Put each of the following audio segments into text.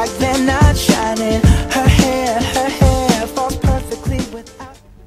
like they're not shining. Her hair falls perfectly without.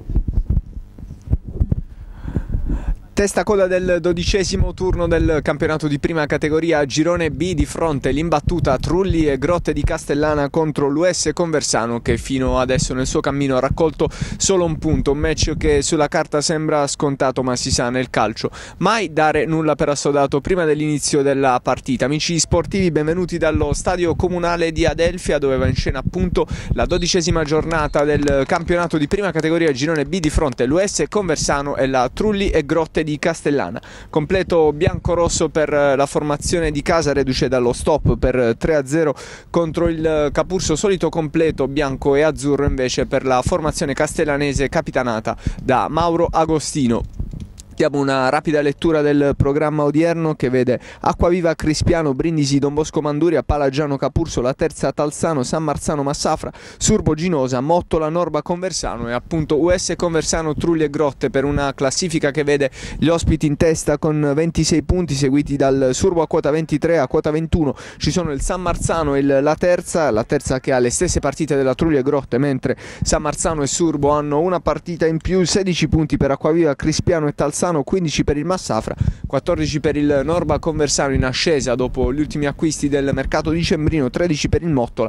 Testa coda del 12° turno del campionato di prima categoria, girone B, di fronte l'imbattuta Trulli e Grotte di Castellana contro l'US Conversano, che fino adesso nel suo cammino ha raccolto solo un punto. Un match che sulla carta sembra scontato, ma si sa, nel calcio mai dare nulla per assodato prima dell'inizio della partita. Amici sportivi, benvenuti dallo stadio comunale di Adelfia, dove va in scena appunto la 12ª giornata del campionato di prima categoria, girone B, di fronte l'US Conversano e la Trulli e Grotte di Castellana. Completo bianco-rosso per la formazione di casa, reduce dallo stop per 3-0 contro il Capurso. Solito completo bianco e azzurro invece per la formazione castellanese capitanata da Mauro Agostino. Diamo una rapida lettura del programma odierno, che vede Acquaviva Crispiano, Brindisi, Don Bosco Manduria, Palagiano Capurso, La Terza Talzano, San Marzano Massafra, Surbo Ginosa, Mottola Norba Conversano e appunto US Conversano Trulli e Grotte, per una classifica che vede gli ospiti in testa con 26 punti, seguiti dal Surbo a quota 23, a quota 21 ci sono il San Marzano e La Terza che ha le stesse partite della Trulli e Grotte, mentre San Marzano e Surbo hanno una partita in più. 16 punti per Acquaviva Crispiano e Talzano, 15 per il Massafra, 14 per il Norba Conversano in ascesa dopo gli ultimi acquisti del mercato dicembrino, 13 per il Mottola,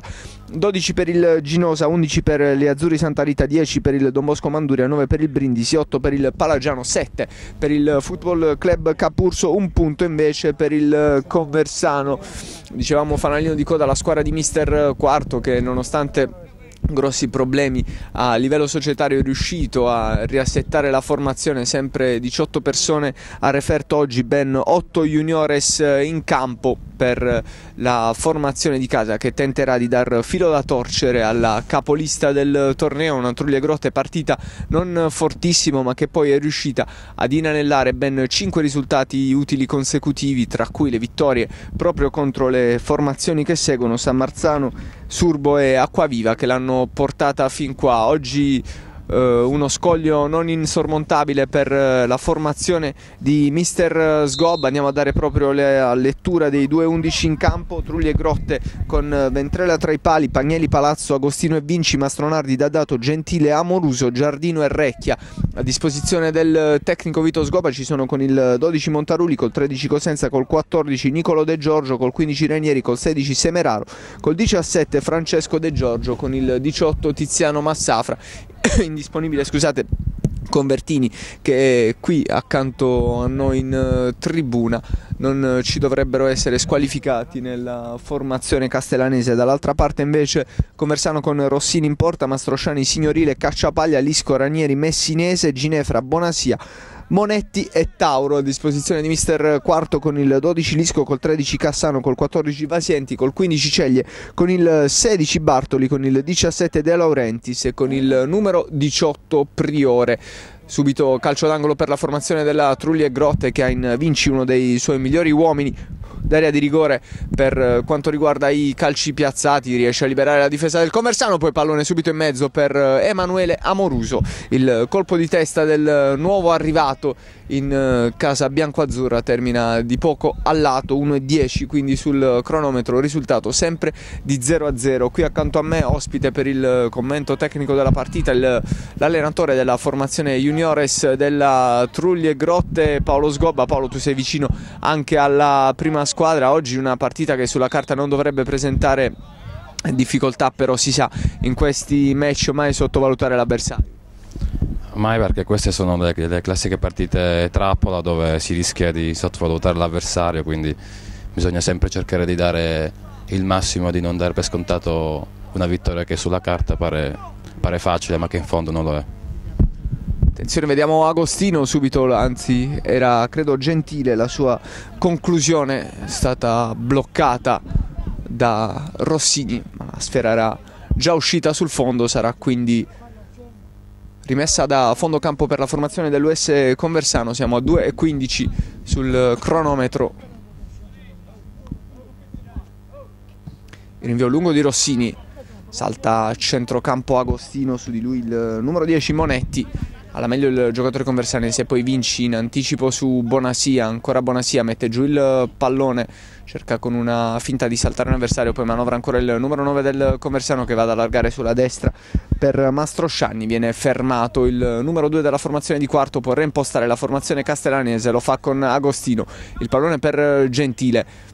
12 per il Ginosa, 11 per gli Azzurri Santa Rita, 10 per il Don Bosco Manduria, 9 per il Brindisi, 8 per il Palagiano, 7 per il Football Club Capurso, un punto invece per il Conversano. Dicevamo fanalino di coda la squadra di Mister Quarto, che nonostante grossi problemi a livello societario è riuscito a riassettare la formazione. Sempre 18 persone a referto oggi, ben 8 juniores in campo per la formazione di casa, che tenterà di dar filo da torcere alla capolista del torneo. Una Trulli e Grotte partita non fortissimo, ma che poi è riuscita ad inanellare ben 5 risultati utili consecutivi, tra cui le vittorie proprio contro le formazioni che seguono, San Marzano, Surbo e Acquaviva, che l'hanno portata fin qua. Oggi uno scoglio non insormontabile per la formazione di Mister Sgob. Andiamo a dare proprio la lettura dei due 11 in campo. Trulli e Grotte con Ventrella tra i pali, Pagnelli, Palazzo, Agostino e Vinci, Mastronardi, D'Adato, Gentile, Amoruso, Giardino e Recchia. A disposizione del tecnico Vito Sgoba ci sono con il 12 Montaruli, col 13 Cosenza, col 14 Nicolo De Giorgio, col 15 Ranieri, col 16 Semeraro, col 17 Francesco De Giorgio, con il 18 Tiziano Massafra. Indisponibile, scusate, Convertini, che è qui accanto a noi in tribuna. Non ci dovrebbero essere squalificati nella formazione castellanese. Dall'altra parte invece Conversano con Rossini in porta, Mastrosciani, Signorile, Cacciapaglia, Lisco, Ranieri, Messinese, Ginefra, Bonasia, Monetti e Tauro. A disposizione di Mister Quarto con il 12 Lisco, col 13 Cassano, col 14 Vasienti, col 15 Ceglie, con il 16 Bartoli, con il 17 De Laurentiis e con il numero 18 Priore. Subito calcio d'angolo per la formazione della Trulli e Grotte, che ha in Vinci uno dei suoi migliori uomini d'area di rigore per quanto riguarda i calci piazzati. Riesce a liberare la difesa del Conversano, poi pallone subito in mezzo per Emanuele Amoruso. Il colpo di testa del nuovo arrivato in casa biancoazzurra termina di poco al lato, 1:10 quindi sul cronometro, risultato sempre di 0-0. Qui accanto a me, ospite per il commento tecnico della partita, l'allenatore della formazione juniores della Trulli e Grotte, Paolo Sgobba. Paolo, tu sei vicino anche alla prima squadra. Oggi una partita che sulla carta non dovrebbe presentare difficoltà, però si sa, in questi match mai sottovalutare l'avversario. Mai, perché queste sono le classiche partite trappola dove si rischia di sottovalutare l'avversario, quindi bisogna sempre cercare di dare il massimo, di non dare per scontato una vittoria che sulla carta pare facile, ma che in fondo non lo è. Attenzione, vediamo Agostino subito, anzi era credo Gentile, la sua conclusione è stata bloccata da Rossini, ma la sfera era già uscita sul fondo, sarà quindi rimessa da fondo campo per la formazione dell'US Conversano. Siamo a 2:15 sul cronometro. Il rinvio lungo di Rossini, salta a centrocampo Agostino, su di lui il numero 10 Monetti, alla meglio il giocatore conversanese, poi Vinci in anticipo su Bonasia, ancora Bonasia mette giù il pallone, cerca con una finta di saltare un avversario, poi manovra ancora il numero 9 del Conversano che va ad allargare sulla destra per Mastrosciani, viene fermato il numero 2 della formazione di quarto, può reimpostare la formazione castellanese, lo fa con Agostino, il pallone per Gentile.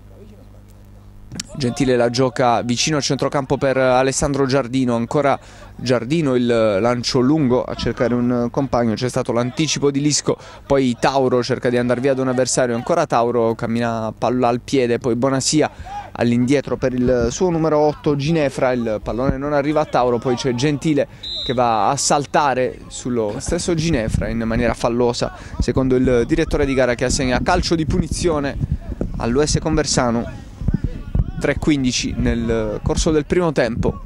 Gentile la gioca vicino al centrocampo per Alessandro Giardino, ancora Giardino, il lancio lungo a cercare un compagno, c'è stato l'anticipo di Lisco, poi Tauro cerca di andare via da un avversario, ancora Tauro cammina palla al piede, poi Bonasia all'indietro per il suo numero 8 Ginefra, il pallone non arriva a Tauro, poi c'è Gentile che va a saltare sullo stesso Ginefra in maniera fallosa, secondo il direttore di gara, che assegna calcio di punizione all'US Conversano. 3:15 nel corso del primo tempo.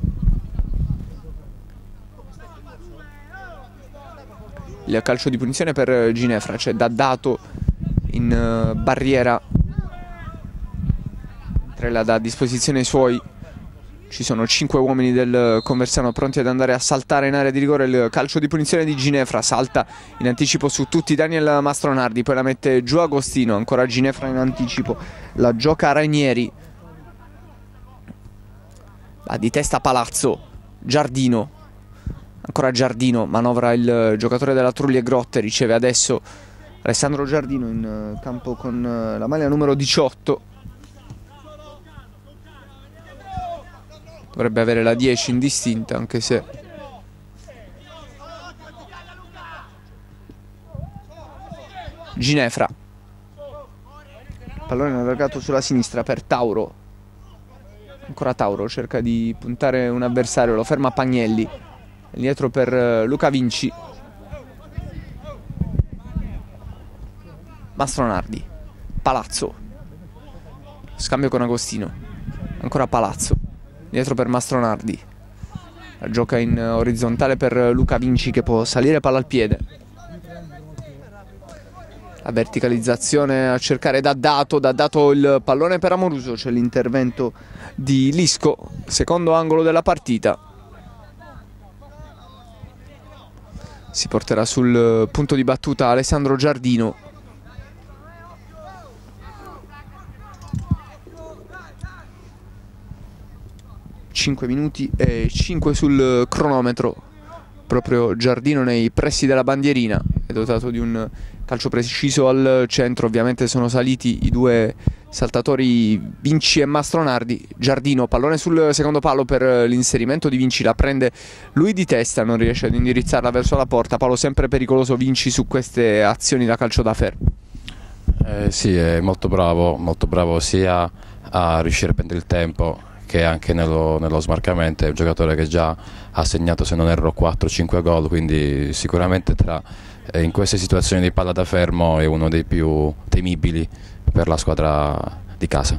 Il calcio di punizione per Ginefra, c'è Daddato in barriera, mentre la dà a disposizione i suoi. Ci sono 5 uomini del Conversano pronti ad andare a saltare in area di rigore. Il calcio di punizione di Ginefra, salta in anticipo su tutti Daniel Mastronardi, poi la mette giù Agostino, ancora Ginefra in anticipo, la gioca Rainieri. Va di testa Palazzo, Giardino, ancora Giardino, manovra il giocatore della Trulli e Grotte, riceve adesso Alessandro Giardino in campo con la maglia numero 18. Dovrebbe avere la 10 indistinta, anche se Ginefra, pallone allargato sulla sinistra per Tauro. Ancora Tauro cerca di puntare un avversario, lo ferma Pagnelli, indietro per Luca Vinci. Mastronardi, Palazzo, scambio con Agostino, ancora Palazzo, indietro per Mastronardi, la gioca in orizzontale per Luca Vinci che può salire palla al piede. La verticalizzazione a cercare Daddato il pallone per Amoruso, c'è l'intervento di Lisco, secondo angolo della partita. Si porterà sul punto di battuta Alessandro Giardino. Cinque minuti e 5 sul cronometro. Proprio Giardino nei pressi della bandierina, è dotato di un calcio preciso al centro, ovviamente sono saliti i due saltatori Vinci e Mastronardi. Giardino, pallone sul secondo palo per l'inserimento di Vinci, la prende lui di testa, non riesce ad indirizzarla verso la porta, palo sempre pericoloso Vinci su queste azioni da calcio da fermo. Sì, è molto bravo sia a riuscire a prendere il tempo che anche nello smarcamento. È un giocatore che già ha segnato, se non erro, 4-5 gol, quindi sicuramente in queste situazioni di palla da fermo è uno dei più temibili per la squadra di casa.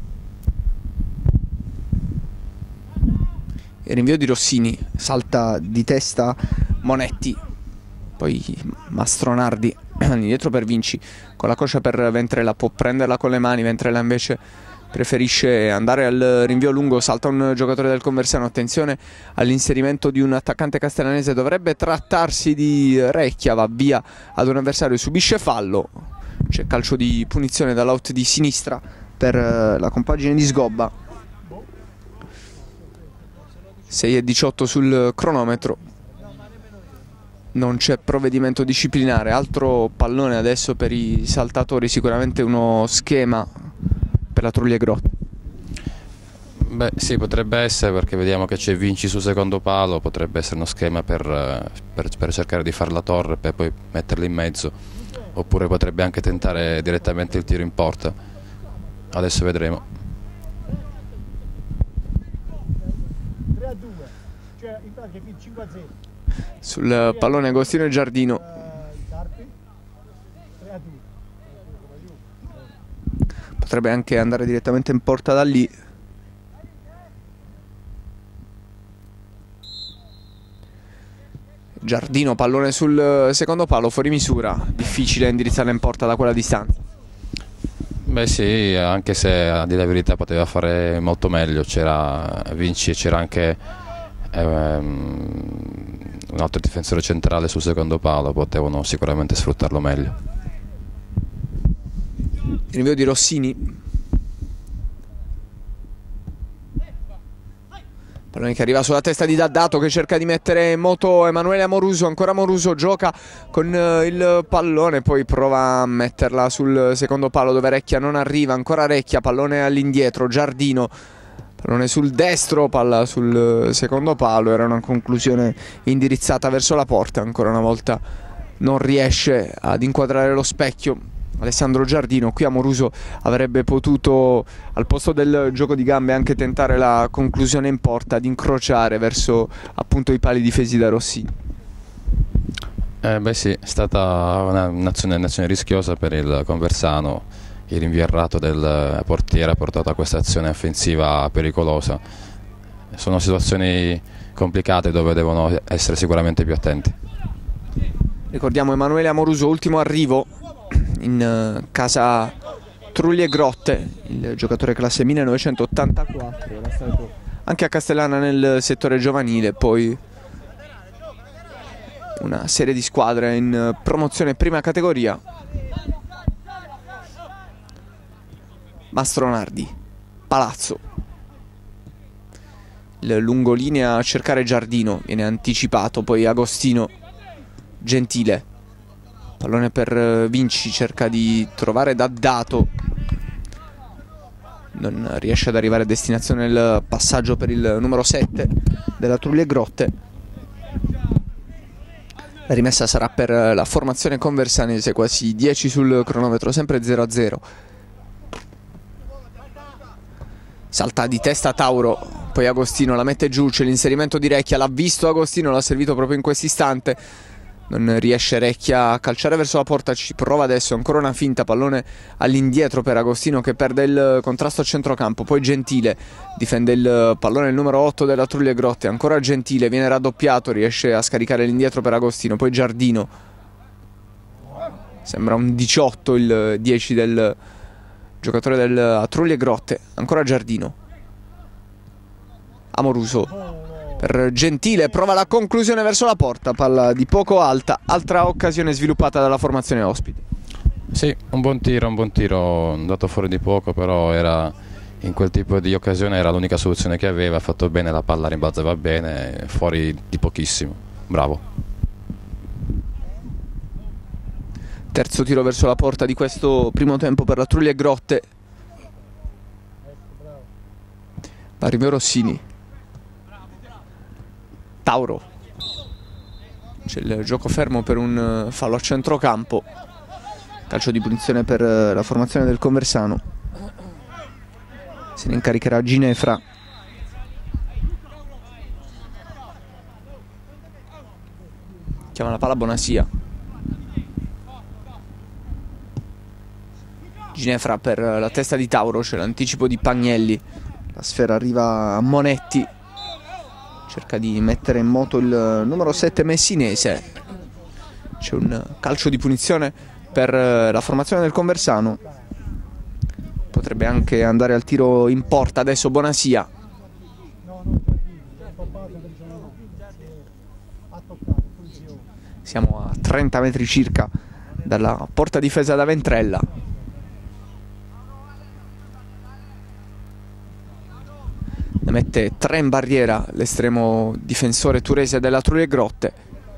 Il rinvio di Rossini, salta di testa Monetti, poi Mastronardi indietro per Vinci, con la coscia per Ventrella, può prenderla con le mani, Ventrella invece preferisce andare al rinvio lungo, salta un giocatore del Conversano, attenzione all'inserimento di un attaccante castellanese, dovrebbe trattarsi di Recchia, va via ad un avversario, subisce fallo, c'è calcio di punizione dall'out di sinistra per la compagine di Sgobba. 6:18 sul cronometro, non c'è provvedimento disciplinare, altro pallone adesso per i saltatori, sicuramente uno schema per la Trulli e Grotte. Beh sì, potrebbe essere, perché vediamo che c'è Vinci sul secondo palo, potrebbe essere uno schema per cercare di fare la torre per poi metterla in mezzo, oppure potrebbe anche tentare direttamente il tiro in porta. Adesso vedremo. 3-2, cioè in pratica 5-0. Sul pallone Agostino e Giardino. Potrebbe anche andare direttamente in porta da lì. Giardino, pallone sul secondo palo, fuori misura, difficile indirizzarla in porta da quella distanza. Beh sì, anche se a dire la verità poteva fare molto meglio, c'era Vinci e c'era anche un altro difensore centrale sul secondo palo, potevano sicuramente sfruttarlo meglio. Il rinvio di Rossini. Pallone che arriva sulla testa di D'Addato, che cerca di mettere in moto Emanuele Amoruso. Ancora Amoruso gioca con il pallone, poi prova a metterla sul secondo palo dove Recchia non arriva. Ancora Recchia, pallone all'indietro, Giardino, pallone sul destro, palla sul secondo palo. Era una conclusione indirizzata verso la porta. Ancora una volta non riesce ad inquadrare lo specchio Alessandro Giardino. Qui Amoruso avrebbe potuto, al posto del gioco di gambe, anche tentare la conclusione in porta, ad incrociare verso appunto i pali difesi da Rossini. Beh sì, è stata un'azione rischiosa per il Conversano. Il rinvio errato del portiere ha portato a questa azione offensiva pericolosa. Sono situazioni complicate dove devono essere sicuramente più attenti. Ricordiamo Emanuele Amoruso, ultimo arrivo in casa Trulli e Grotte, il giocatore classe 1984, era stato anche a Castellana nel settore giovanile, poi una serie di squadre in promozione prima categoria. Mastronardi, Palazzo, il lungolinea a cercare Giardino, viene anticipato, poi Agostino, Gentile, pallone per Vinci, cerca di trovare D'Addato, non riesce ad arrivare a destinazione il passaggio per il numero 7 della Trulli e Grotte. La rimessa sarà per la formazione conversanese, quasi 10 sul cronometro, sempre 0-0. Salta di testa Tauro, poi Agostino la mette giù, c'è l'inserimento di Recchia, l'ha visto Agostino, l'ha servito proprio in questo istante. Non riesce Recchia a calciare verso la porta, ci prova adesso, ancora una finta, pallone all'indietro per Agostino che perde il contrasto a centrocampo, poi Gentile difende il pallone, il numero 8 della Trulli e Grotte, ancora Gentile, viene raddoppiato, riesce a scaricare l'indietro per Agostino, poi Giardino, sembra un 18 il 10 del giocatore del Trulli e Grotte, ancora Giardino, Amoruso per Gentile, prova la conclusione verso la porta, palla di poco alta, altra occasione sviluppata dalla formazione ospite. Sì, un buon tiro, andato fuori di poco, però era, in quel tipo di occasione era l'unica soluzione che aveva, ha fatto bene, la palla rimbalzava bene, fuori di pochissimo, bravo. Terzo tiro verso la porta di questo primo tempo per la Trulli e Grotte. Va rinvio Rossini. Tauro, c'è il gioco fermo per un fallo a centrocampo, calcio di punizione per la formazione del Conversano, se ne incaricherà Ginefra. Chiama la palla Bonasia, Ginefra per la testa di Tauro, c'è l'anticipo di Pagnelli, la sfera arriva a Monetti, cerca di mettere in moto il numero 7 messinese. C'è un calcio di punizione per la formazione del Conversano, potrebbe anche andare al tiro in porta adesso Bonasia. Siamo a 30 metri circa dalla porta difesa da Ventrella. Ne mette 3 in barriera l'estremo difensore turese della Trulli e Grotte.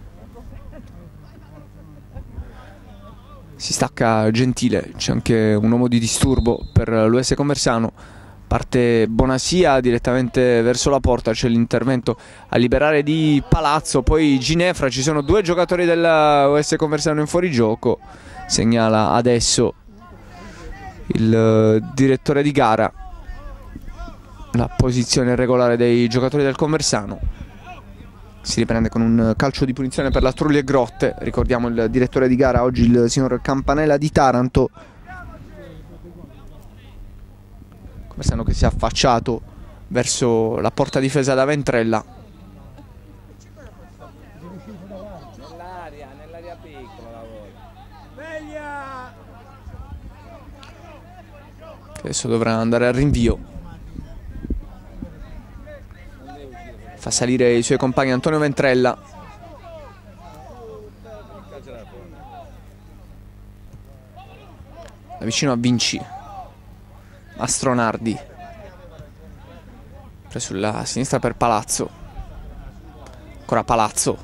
Si stacca Gentile, c'è anche un uomo di disturbo per l'US Conversano. Parte Bonasia direttamente verso la porta, c'è l'intervento a liberare di Palazzo, poi Ginefra, ci sono 2 giocatori della US Conversano in fuorigioco, segnala adesso il direttore di gara la posizione regolare dei giocatori del Conversano. Si riprende con un calcio di punizione per la Trulli e Grotte. Ricordiamo il direttore di gara oggi, il signor Campanella di Taranto. Conversano che si è affacciato verso la porta difesa da Ventrella. Nell'area piccola Adesso dovrà andare al rinvio. Fa salire i suoi compagni Antonio Ventrella. da vicino a Vinci. Mastronardi sulla sinistra per Palazzo. Ancora Palazzo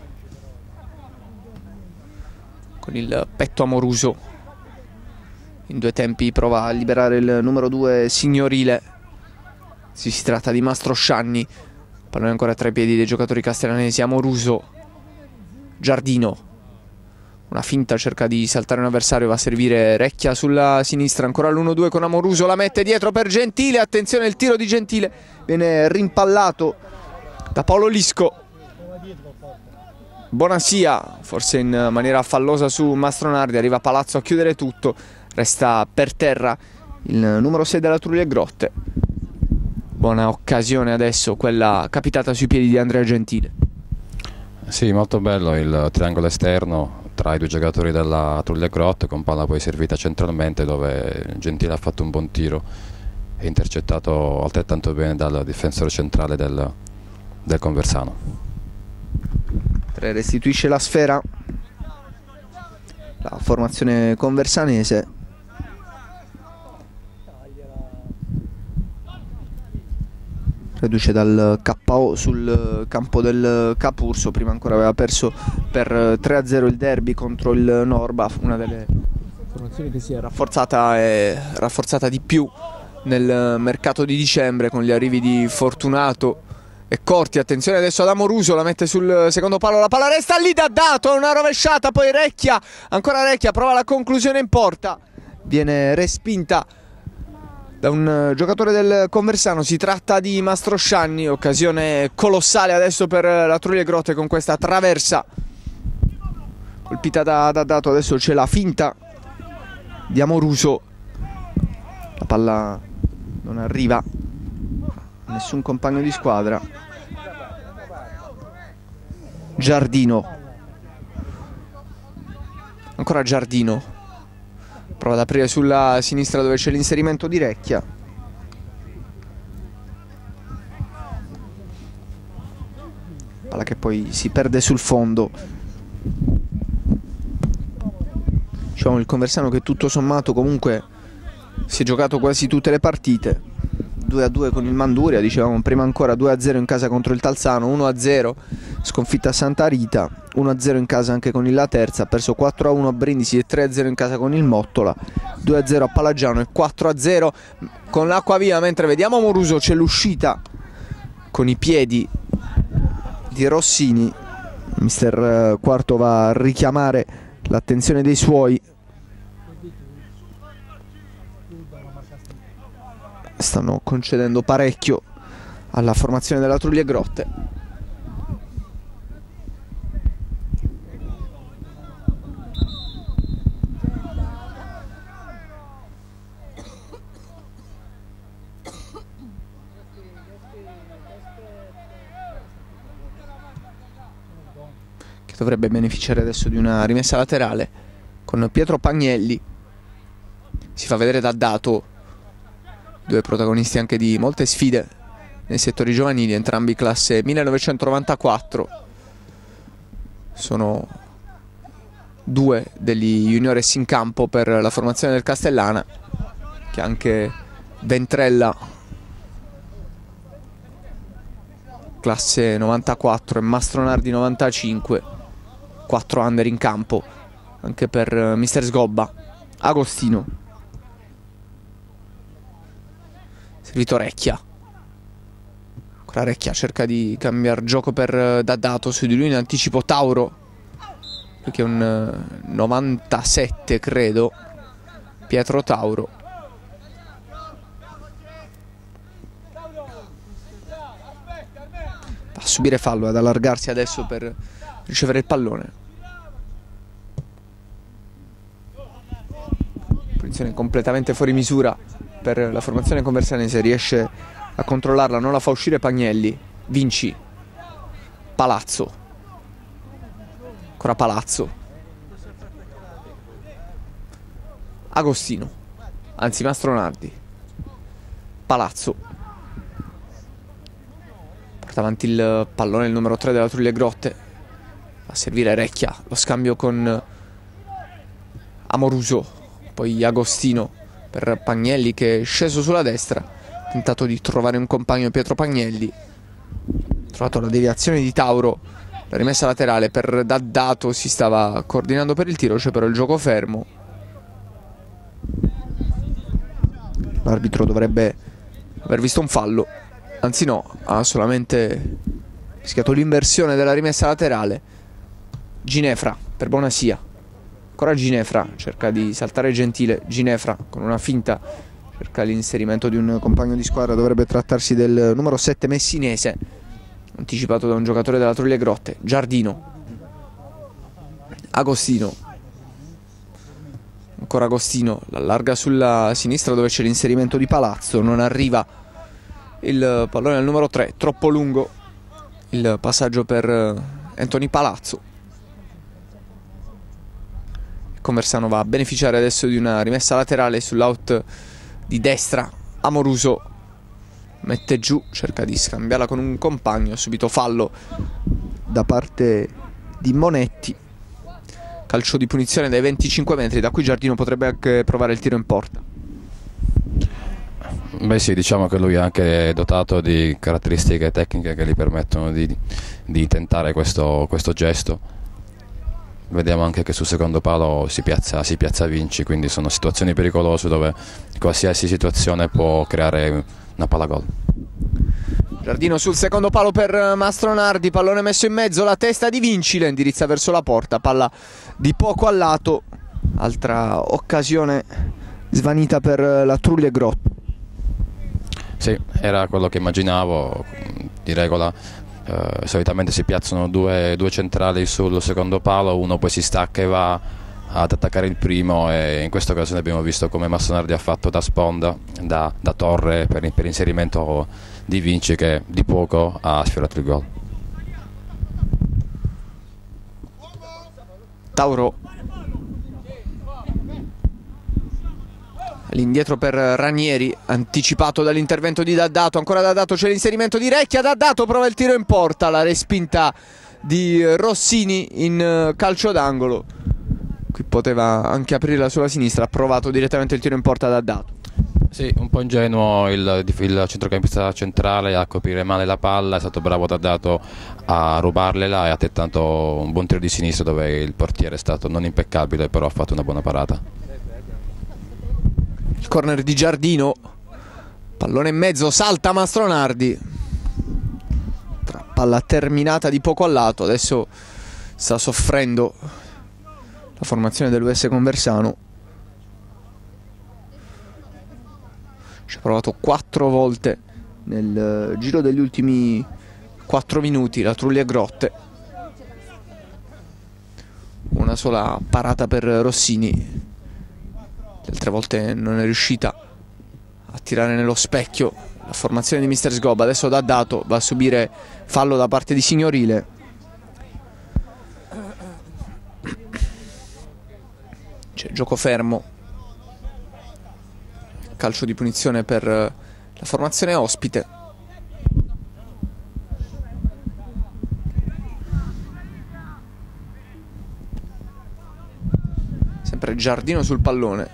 con il petto Amoruso. In due tempi prova a liberare il numero 2 Signorile. Si tratta di Mastroscianni. Pallone ancora tra i piedi dei giocatori castellanesi. Amoruso, Giardino, una finta, cerca di saltare un avversario, va a servire Recchia sulla sinistra, ancora l'1-2 con Amoruso, la mette dietro per Gentile, attenzione il tiro di Gentile, viene rimpallato da Paolo Lisco. Bonasia, forse in maniera fallosa su Mastronardi, arriva Palazzo a chiudere tutto, resta per terra il numero 6 della Trulli e Grotte. Buona occasione adesso, quella capitata sui piedi di Andrea Gentile. Sì, molto bello il triangolo esterno tra i due giocatori della Trulli e Grotte, con palla poi servita centralmente, dove Gentile ha fatto un buon tiro e intercettato altrettanto bene dal difensore centrale del Conversano. Restituisce la sfera la formazione conversanese. Reduce dal KO sul campo del Capurso, prima ancora aveva perso per 3-0 il derby contro il Norba, una delle formazioni che si è rafforzata di più nel mercato di dicembre, con gli arrivi di Fortunato e Corti. Attenzione adesso ad Amoruso, la mette sul secondo palo, la palla resta lì da dato, una rovesciata, poi Recchia, ancora Recchia, prova la conclusione in porta, viene respinta da un giocatore del Conversano. Si tratta di Mastroscianni, occasione colossale adesso per la Trulli e Grotte con questa traversa colpita da dato. Adesso c'è la finta di Amoruso, la palla non arriva, nessun compagno di squadra. Giardino, ancora Giardino, prova ad aprire sulla sinistra dove c'è l'inserimento di Recchia. Palla che poi si perde sul fondo. Diciamo il Conversano che tutto sommato comunque si è giocato quasi tutte le partite. 2-2 con il Manduria, dicevamo prima ancora 2-0 in casa contro il Talzano, 1-0 sconfitta a Santa Rita, 1-0 in casa anche con il La Terza, ha perso 4-1 a Brindisi e 3-0 in casa con il Mottola, 2-0 a Palagiano e 4-0 con l'Acquaviva, mentre vediamo Amoruso, c'è l'uscita con i piedi di Rossini. Mister Quarto va a richiamare l'attenzione dei suoi. Stanno concedendo parecchio alla formazione della Trulli e Grotte. Che dovrebbe beneficiare adesso di una rimessa laterale con Pietro Pagnelli. Si fa vedere da dato, due protagonisti anche di molte sfide nei settori giovanili, entrambi classe 1994. Sono due degli juniores in campo per la formazione del Castellana, che anche Ventrella, classe 94, e Mastronardi 95, 4 under in campo anche per mister Sgobba. Agostino, servito Recchia, ancora Recchia cerca di cambiare gioco per Daddato, su di lui in anticipo Tauro, che è un 97 credo, Pietro Tauro. Va a subire fallo, ad allargarsi adesso per ricevere il pallone. Posizione completamente fuori misura per la formazione conversanese, riesce a controllarla, non la fa uscire Pagnelli. Vinci, Palazzo, ancora Palazzo, Agostino, anzi Mastronardi, Palazzo, porta avanti il pallone il numero 3 della Trulli e Grotte, va a servire Recchia, lo scambio con Amoruso, poi Agostino per Pagnelli, che è sceso sulla destra, ha tentato di trovare un compagno. Pietro Pagnelli ha trovato la deviazione di Tauro, la rimessa laterale per D'Addato, si stava coordinando per il tiro, c'è però il gioco fermo. L'arbitro dovrebbe aver visto un fallo, anzi no, ha solamente rischiato l'inversione della rimessa laterale. Ginefra per Bonasia, ancora Ginefra, cerca di saltare Gentile. Ginefra con una finta cerca l'inserimento di un compagno di squadra, dovrebbe trattarsi del numero 7 messinese, anticipato da un giocatore della Truglia Grotte. Giardino, Agostino, ancora Agostino, l'allarga sulla sinistra dove c'è l'inserimento di Palazzo, non arriva il pallone al numero 3, troppo lungo il passaggio per Anthony Palazzo. Conversano va a beneficiare adesso di una rimessa laterale sull'out di destra. Amoruso mette giù, cerca di scambiarla con un compagno, subito fallo da parte di Monetti. Calcio di punizione dai 25 metri, da qui Giardino potrebbe anche provare il tiro in porta. Beh sì, diciamo che lui è anche dotato di caratteristiche tecniche che gli permettono di tentare questo gesto. Vediamo anche che sul secondo palo si piazza Vinci, quindi sono situazioni pericolose dove qualsiasi situazione può creare una palla gol. Giardino sul secondo palo per Mastronardi, pallone messo in mezzo, la testa di Vinci la indirizza verso la porta, palla di poco a lato, altra occasione svanita per la Truglia Grotte. Sì, era quello che immaginavo. Di regola solitamente si piazzano due centrali sul secondo palo, uno poi si stacca e va ad attaccare il primo, e in questa occasione abbiamo visto come Mastronardi ha fatto da sponda, da torre per inserimento di Vinci, che di poco ha sfiorato il gol. Tauro all'indietro per Ranieri, anticipato dall'intervento di D'Addato, ancora D'Addato, c'è l'inserimento di Recchia, D'Addato prova il tiro in porta, la respinta di Rossini in calcio d'angolo. Qui poteva anche aprirla sulla sinistra, ha provato direttamente il tiro in porta D'Addato. Sì, un po' ingenuo il centrocampista centrale a coprire male la palla, è stato bravo D'Addato a rubarlela e ha tentato un buon tiro di sinistra dove il portiere è stato non impeccabile, però ha fatto una buona parata. Il corner di Giardino, pallone in mezzo, salta Mastronardi, palla terminata di poco a lato, adesso sta soffrendo la formazione dell'US Conversano. Ci ha provato 4 volte nel giro degli ultimi 4 minuti la Truglia Grotte, una sola parata per Rossini, le altre volte non è riuscita a tirare nello specchio la formazione di Mister Sgoba. Adesso D'Addato va a subire fallo da parte di Signorile. C'è gioco fermo, calcio di punizione per la formazione ospite. Sempre Giardino sul pallone.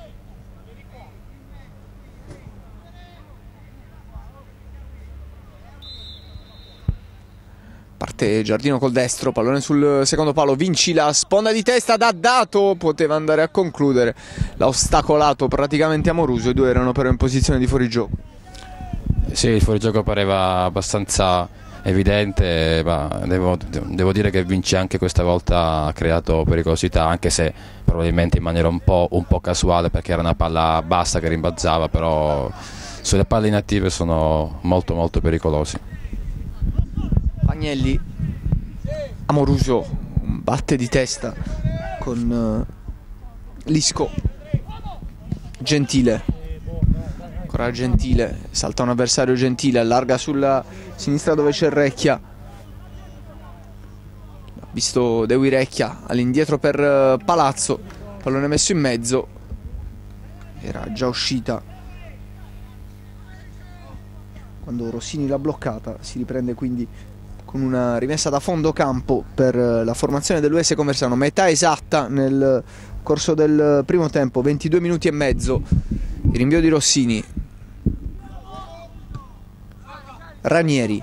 Parte Giardino col destro, pallone sul secondo palo, Vinci la sponda di testa, D'Addato poteva andare a concludere, l'ha ostacolato praticamente Amoruso, i due erano però in posizione di fuorigioco. Sì, il fuorigioco pareva abbastanza evidente, ma devo dire che Vinci anche questa volta ha creato pericolosità, anche se probabilmente in maniera un po' casuale, perché era una palla bassa che rimbalzava, però sulle palle inattive sono molto pericolosi. Pagnelli, Amoruso batte di testa con Lisco, Gentile, ancora Gentile, salta un avversario Gentile, allarga sulla sinistra dove c'è Recchia, ha visto Dewi Recchia, all'indietro per Palazzo, pallone messo in mezzo, era già uscita quando Rossini l'ha bloccata, si riprende quindi con una rimessa da fondo campo per la formazione dell'US Conversano, metà esatta nel corso del primo tempo, 22 minuti e mezzo, il rinvio di Rossini, Ranieri,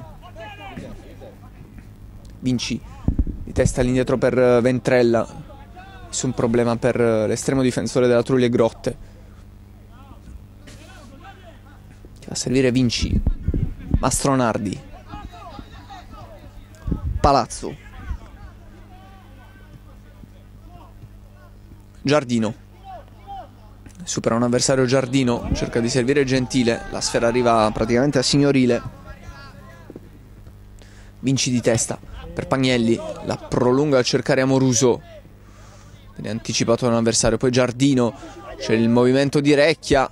Vinci di testa all'indietro per Ventrella, nessun problema per l'estremo difensore della Trulli e Grotte, che va a servire Vinci, Mastronardi, Palazzo, Giardino, supera un avversario Giardino, cerca di servire Gentile, la sfera arriva praticamente a Signorile, Vinci di testa per Pagnelli, la prolunga a cercare Amoruso, viene anticipato da un avversario, poi Giardino, c'è il movimento di Recchia,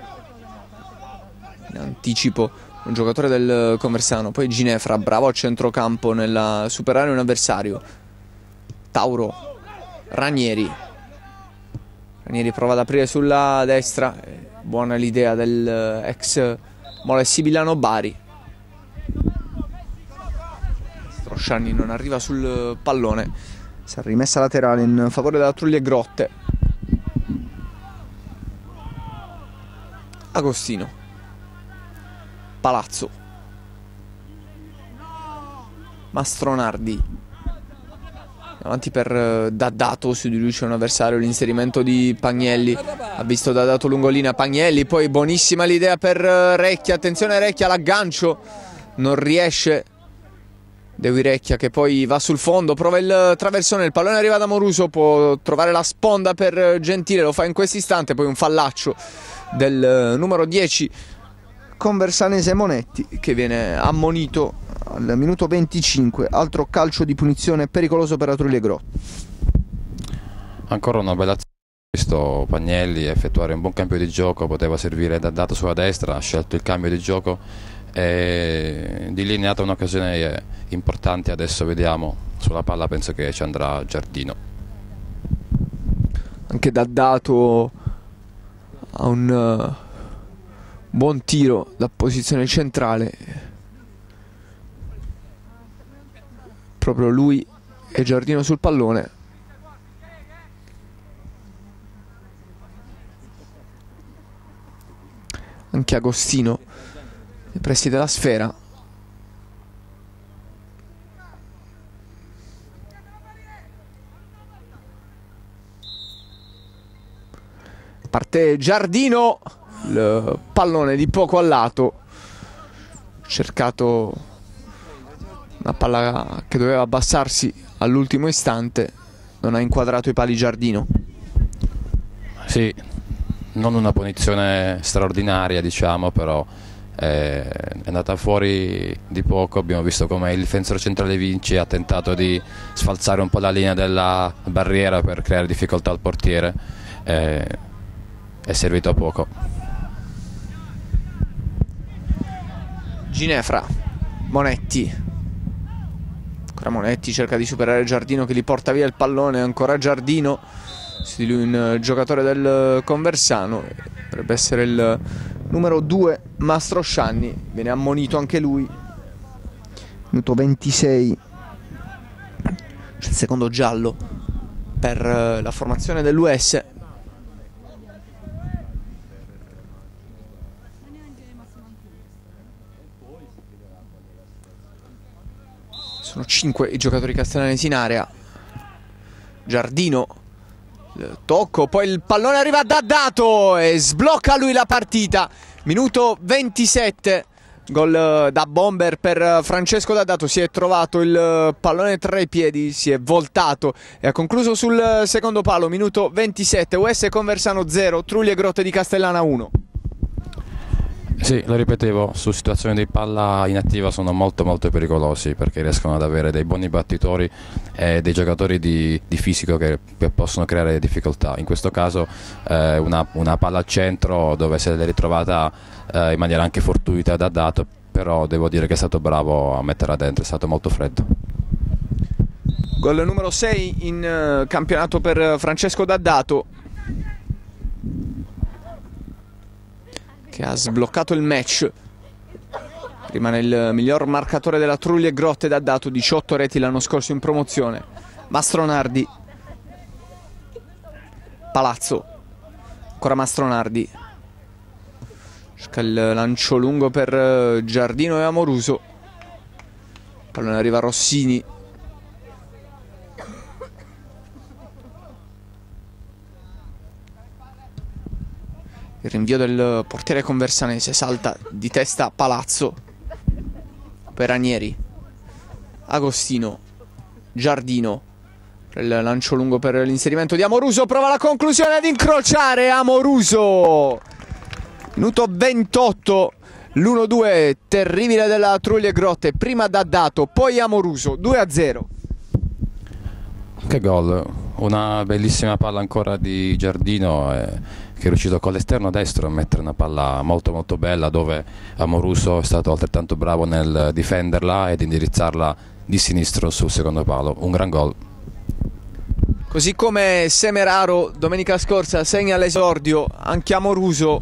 in anticipo un giocatore del Conversano, poi Ginefra, bravo a centrocampo nel superare un avversario, Tauro, Ranieri prova ad aprire sulla destra, buona l'idea del ex Molessi Milano Bari, Strosciani non arriva sul pallone, si è rimessa laterale in favore della Trulli e Grotte, Agostino, Palazzo, Mastronardi, avanti per D'Addato, su di lui c'è un avversario, l'inserimento di Pagnelli, ha visto D'Addato lungolina, Pagnelli, poi buonissima l'idea per Recchia, attenzione Recchia, l'aggancio, non riesce, Dewi Recchia che poi va sul fondo, prova il traversone, il pallone arriva da Moruso, può trovare la sponda per Gentile, lo fa in questo istante, poi un fallaccio del numero 10 conversanese Monetti che viene ammonito al minuto 25, altro calcio di punizione pericoloso per la Trulli e Grotte. Ancora una bella azione, ho visto Pagnelli effettuare un buon cambio di gioco, poteva servire D'Addato sulla destra, ha scelto il cambio di gioco e delineata un'occasione importante, adesso vediamo, sulla palla penso che ci andrà Giardino. Anche D'Addato ha un buon tiro da posizione centrale, proprio lui e Giardino sul pallone. Anche Agostino nei pressi della sfera, parte Giardino, il pallone di poco a lato, cercato una palla che doveva abbassarsi all'ultimo istante, non ha inquadrato i pali Giardino. Sì, non una punizione straordinaria diciamo, però è andata fuori di poco, abbiamo visto come il difensore centrale Vinci ha tentato di sfalsare un po' la linea della barriera per creare difficoltà al portiere, è servito a poco. Ginefra, Monetti, ancora Monetti cerca di superare Giardino che gli porta via il pallone, ancora Giardino, su di lui un giocatore del Conversano, dovrebbe essere il numero 2 Mastroscianni, viene ammonito anche lui, minuto 26, c'è il secondo giallo per la formazione dell'US. Sono 5 i giocatori castellanesi in area. Giardino, il tocco, poi il pallone arriva da D'Addato e sblocca lui la partita. Minuto 27, gol da bomber per Francesco D'Addato, si è trovato il pallone tra i piedi, si è voltato e ha concluso sul secondo palo. Minuto 27, US Conversano 0, Trulli e Grotte di Castellana 1. Sì, lo ripetevo, su situazioni di palla inattiva sono molto pericolosi perché riescono ad avere dei buoni battitori e dei giocatori di fisico che possono creare difficoltà. In questo caso una palla al centro dove se l'è ritrovata in maniera anche fortuita D'Addato, però devo dire che è stato bravo a metterla dentro, è stato molto freddo. Gol numero 6 in campionato per Francesco D'Addato, che ha sbloccato il match. Rimane il miglior marcatore della Trulli e Grotte D'Addato, 18 reti l'anno scorso in promozione. Mastronardi, Palazzo, ancora Mastronardi, cerca il lancio lungo per Giardino e Amoruso, pallone arriva a Rossini, il rinvio del portiere conversanese, salta di testa Palazzo per Ranieri, Agostino, Giardino, il lancio lungo per l'inserimento di Amoruso, prova la conclusione ad incrociare Amoruso, minuto 28, l'1-2 terribile della Trulli e Grotte, prima D'Addato, poi Amoruso, 2-0. Che gol, una bellissima palla ancora di Giardino che è riuscito con l'esterno destro a mettere una palla molto molto bella, dove Amoruso è stato altrettanto bravo nel difenderla ed indirizzarla di sinistro sul secondo palo, un gran gol. Così come Semeraro domenica scorsa segna l'esordio anche Amoruso,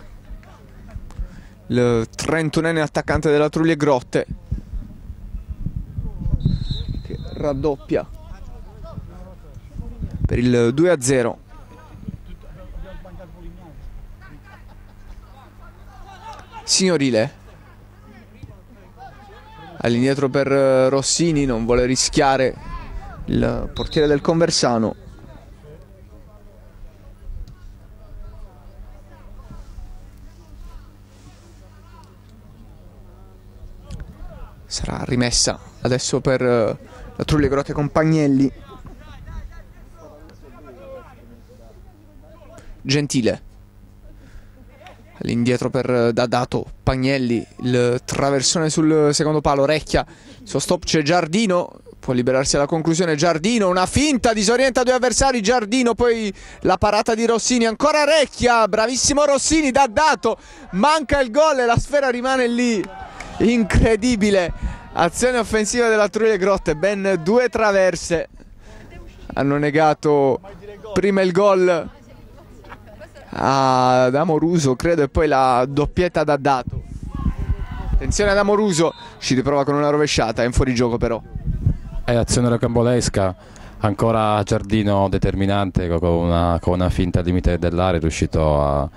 il 31enne attaccante della Trulli e Grotte, che raddoppia per il 2-0. Signorile all'indietro per Rossini, non vuole rischiare il portiere del Conversano. Sarà rimessa adesso per la Trulli e Grotte con Pagnelli. Gentile all'indietro per D'Addato, Pagnelli, il traversone sul secondo palo, Recchia, suo stop c'è Giardino, può liberarsi alla conclusione Giardino, una finta, disorienta due avversari, Giardino, poi la parata di Rossini, ancora Recchia, bravissimo Rossini, D'Addato, manca il gol e la sfera rimane lì, incredibile, azione offensiva della Trulli e Grotte, ben 2 traverse, hanno negato prima il gol ad Amoruso, credo, e poi la doppietta D'Addato. Attenzione ad Amoruso, ci riprova con una rovesciata, è in fuorigioco però. È azione rocambolesca, ancora Giardino determinante con una finta al limite dell'area, è riuscito a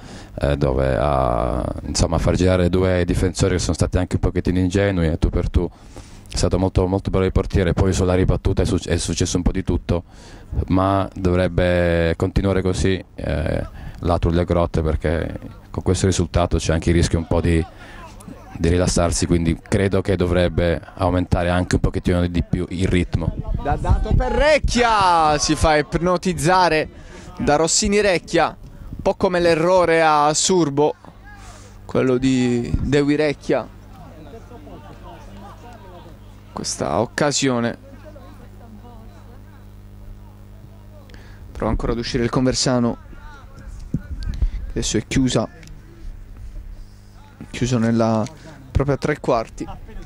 far girare 2 difensori che sono stati anche un pochettino ingenui, e tu per tu è stato molto, molto bravo il portiere. Poi sulla ribattuta è successo un po' di tutto, ma dovrebbe continuare così la Trulli e Grotte, perché con questo risultato c'è anche il rischio un po' di rilassarsi, quindi credo che dovrebbe aumentare anche un pochettino di più il ritmo. D'Addato per Recchia, si fa ipnotizzare da Rossini Recchia, un po' come l'errore a Surbo, quello di Dewi Recchia, questa occasione. Prova ancora ad uscire il Conversano, adesso è chiuso nella propria 3 quarti.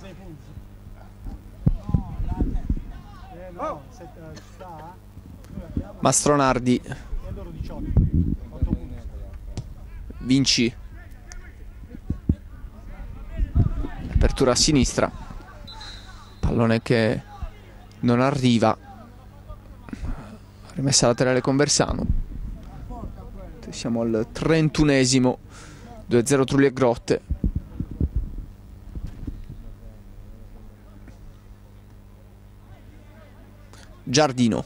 Mastronardi, Vinci, apertura a sinistra, pallone che non arriva, rimessa laterale Conversano. Siamo al 31esimo, 2-0 Trulli e Grotte. Giardino,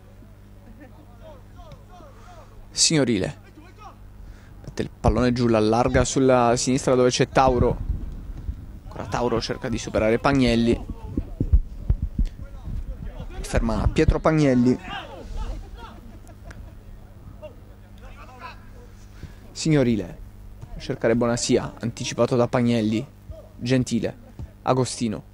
Signorile, mette il pallone giù, l'allarga sulla sinistra dove c'è Tauro, ancora Tauro cerca di superare Pagnelli, ferma Pietro Pagnelli. Signorile, cercare Bonasia, anticipato da Pagnelli, Gentile, Agostino,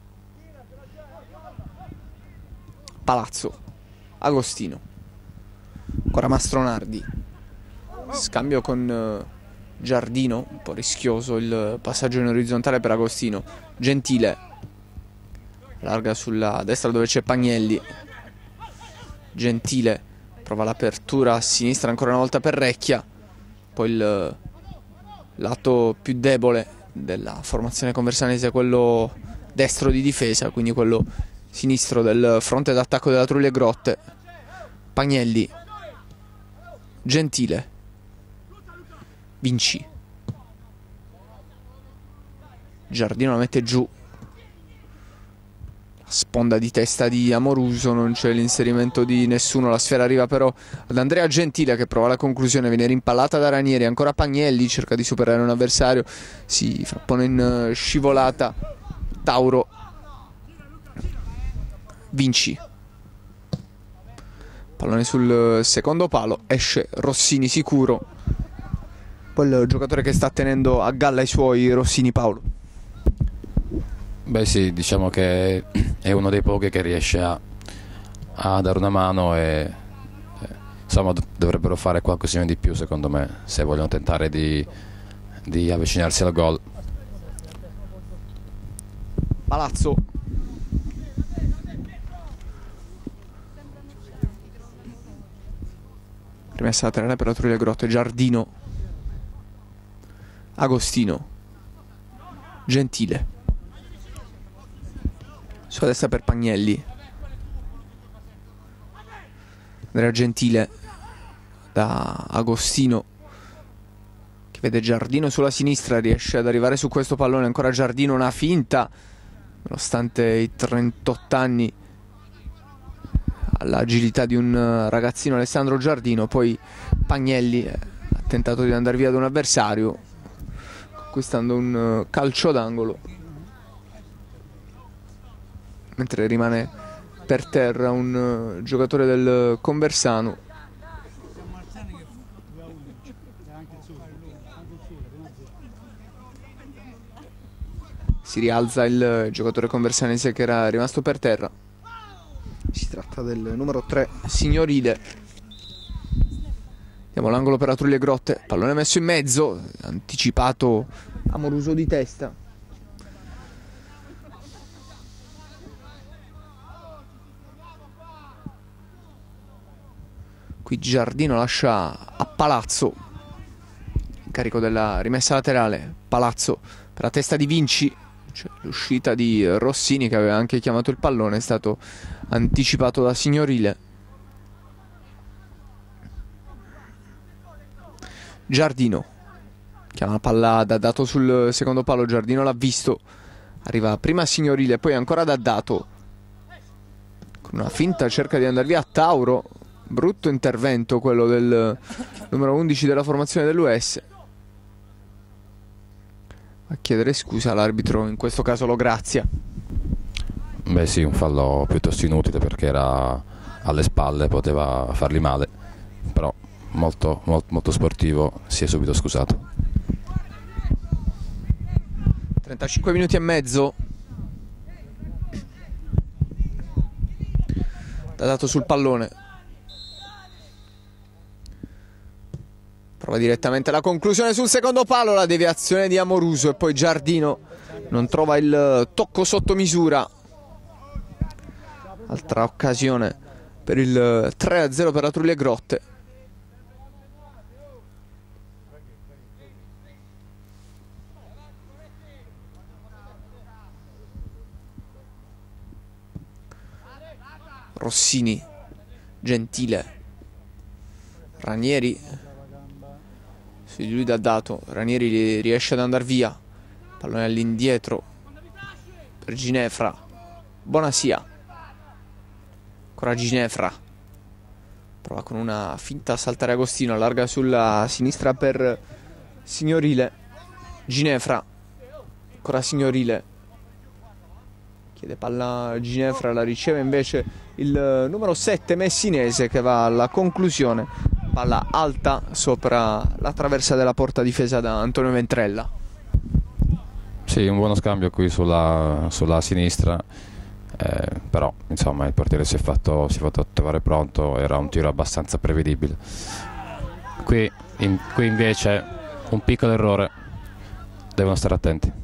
Palazzo, Agostino, ancora Mastronardi, scambio con Giardino, un po' rischioso il passaggio in orizzontale per Agostino, Gentile, larga sulla destra dove c'è Pagnelli, Gentile, prova l'apertura a sinistra ancora una volta per Recchia, poi il lato più debole della formazione conversanese è quello destro di difesa, quindi quello sinistro del fronte d'attacco della Trulli e Grotte. Pagnelli, Gentile, Vinci, Giardino la mette giù, sponda di testa di Amoruso, non c'è l'inserimento di nessuno, la sfera arriva però ad Andrea Gentile che prova la conclusione, viene rimpallata da Ranieri, ancora Pagnelli, cerca di superare un avversario, si frappone in scivolata Tauro, Vinci, pallone sul secondo palo, esce Rossini sicuro, quel giocatore che sta tenendo a galla i suoi, Rossini Paolo. Beh sì, diciamo che è uno dei pochi che riesce a dare una mano e insomma dovrebbero fare qualcosina di più secondo me se vogliono tentare di avvicinarsi al gol. Palazzo, rimessa laterale per la Trulli Grotte, Giardino, Agostino, Gentile, sulla destra per Pagnelli, Andrea Gentile da Agostino che vede Giardino sulla sinistra, riesce ad arrivare su questo pallone, ancora Giardino, una finta nonostante i 38 anni, all'agilità di un ragazzino Alessandro Giardino, poi Pagnelli ha tentato di andare via da un avversario conquistando un calcio d'angolo, mentre rimane per terra un giocatore del Conversano. Si rialza il giocatore conversanese che era rimasto per terra. Si tratta del numero 3 Signorile. Diamo l'angolo per la Trulli Grotte, pallone messo in mezzo, anticipato Amoruso di testa. Qui Giardino lascia a Palazzo, incarico della rimessa laterale, Palazzo per la testa di Vinci, cioè l'uscita di Rossini che aveva anche chiamato il pallone, è stato anticipato da Signorile. Giardino chiama la palla Daddato sul secondo palo, Giardino l'ha visto, arriva prima Signorile poi ancora Daddato, con una finta cerca di andare via Tauro, brutto intervento quello del numero 11 della formazione dell'US. A chiedere scusa all'arbitro, in questo caso Lo Grazia. Beh sì, un fallo piuttosto inutile perché era alle spalle, poteva fargli male, però molto sportivo, si è subito scusato. 35 minuti e mezzo. Dato sul pallone. Prova direttamente la conclusione sul secondo palo, la deviazione di Amoruso e poi Giardino non trova il tocco sotto misura. Altra occasione per il 3-0 per la Trulli Grotte. Rossini, Gentile, Ranieri, su di lui Daddato, Ranieri riesce ad andare via, pallone all'indietro per Ginefra, Bonasia, ancora Ginefra, prova con una finta a saltare Agostino, allarga sulla sinistra per Signorile, Ginefra, ancora Signorile, chiede palla a Ginefra, la riceve invece il numero 7 messinese che va alla conclusione, palla alta sopra la traversa della porta difesa da Antonio Ventrella. Sì, un buono scambio qui sulla sinistra, però insomma il portiere si è fatto trovare pronto, era un tiro abbastanza prevedibile. Qui invece un piccolo errore, devono stare attenti.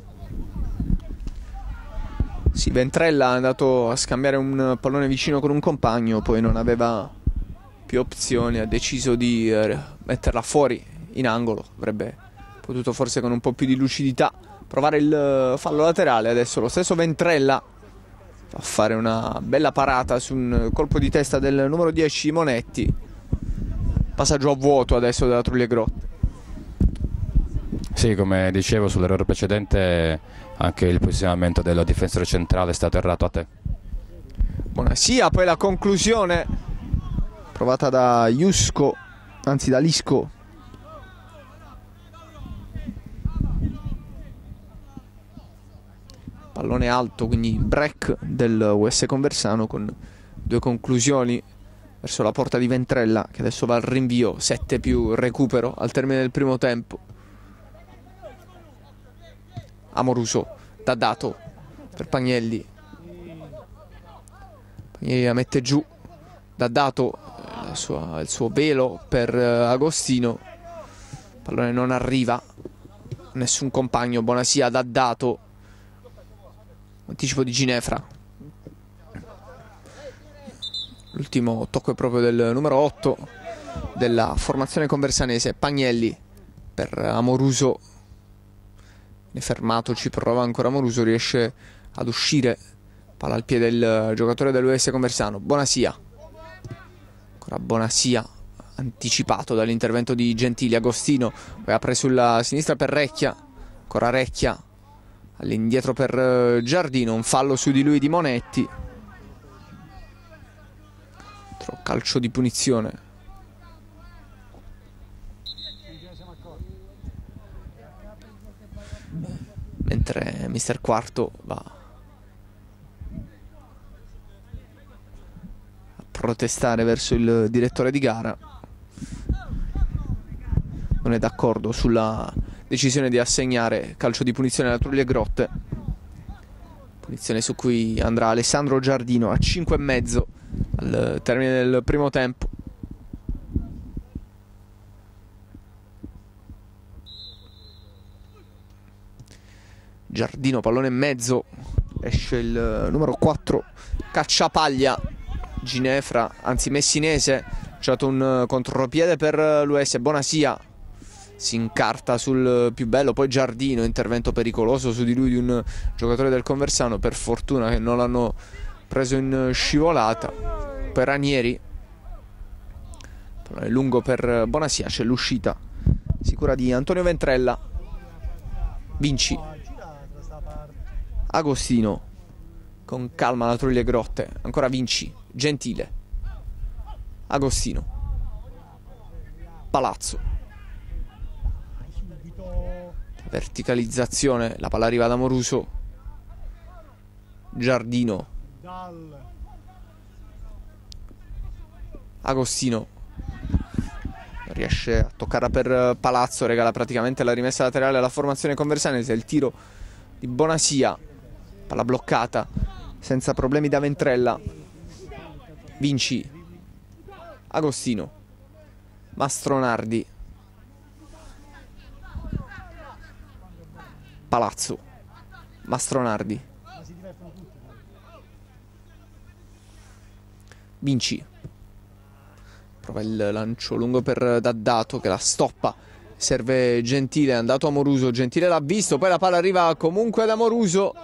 Sì, Ventrella è andato a scambiare un pallone vicino con un compagno, poi non aveva più opzioni, ha deciso di metterla fuori in angolo, avrebbe potuto forse con un po' più di lucidità provare il fallo laterale. Adesso lo stesso Ventrella fa fare una bella parata su un colpo di testa del numero 10 Monetti. Passaggio a vuoto adesso della Truglia Grotte. Sì, come dicevo sull'errore precedente, anche il posizionamento del difensore centrale è stato errato a te. Buonasera, poi la conclusione provata da Jusko, anzi da Lisco. Pallone alto, quindi break del US Conversano con 2 conclusioni verso la porta di Ventrella, che adesso va al rinvio, 7 più recupero al termine del primo tempo. Amoruso, D'Addato per Pagnelli. Pagnelli la mette giù. D'Addato, il suo velo per Agostino. Pallone non arriva. Nessun compagno. Bonassia, D'Addato. Anticipo di Ginefra. L'ultimo tocco è proprio del numero 8 della formazione conversanese. Pagnelli per Amoruso. Ne fermato, ci prova ancora Amoruso, riesce ad uscire. Palla al piede del giocatore dell'US Conversano. Bonassia. Ancora Bonassia, anticipato dall'intervento di Gentili. Agostino poi apre sulla sinistra per Recchia. Ancora Recchia. All'indietro per Giardino. Un fallo su di lui di Monetti. Calcio di punizione. Mentre Mister Quarto va a protestare verso il direttore di gara. Non è d'accordo sulla decisione di assegnare calcio di punizione alla Truglia Grotte. Punizione su cui andrà Alessandro Giardino a 5,5 al termine del primo tempo. Giardino, pallone in mezzo, esce il numero 4 Cacciapaglia. Ginefra, anzi Messinese, c'è stato un contropiede per l'US. Bonassia si incarta sul più bello, poi Giardino, intervento pericoloso su di lui di un giocatore del Conversano, per fortuna che non l'hanno preso in scivolata. Per Ranieri, pallone lungo per Bonassia, c'è l'uscita sicura di Antonio Ventrella. Vinci, Agostino, con calma la Truglia Grotte, ancora Vinci, Gentile, Agostino, Palazzo, verticalizzazione, la palla arriva da Amoruso. Giardino, Agostino riesce a toccarla per Palazzo, regala praticamente la rimessa laterale alla formazione conversanese. Il tiro di Bonassia, palla bloccata senza problemi da Ventrella. Vinci, Agostino, Mastronardi, Palazzo, Mastronardi, Vinci, prova il lancio lungo per D'Addato che la stoppa, serve Gentile, è andato Amoruso, Gentile l'ha visto, poi la palla arriva comunque ad Amoruso,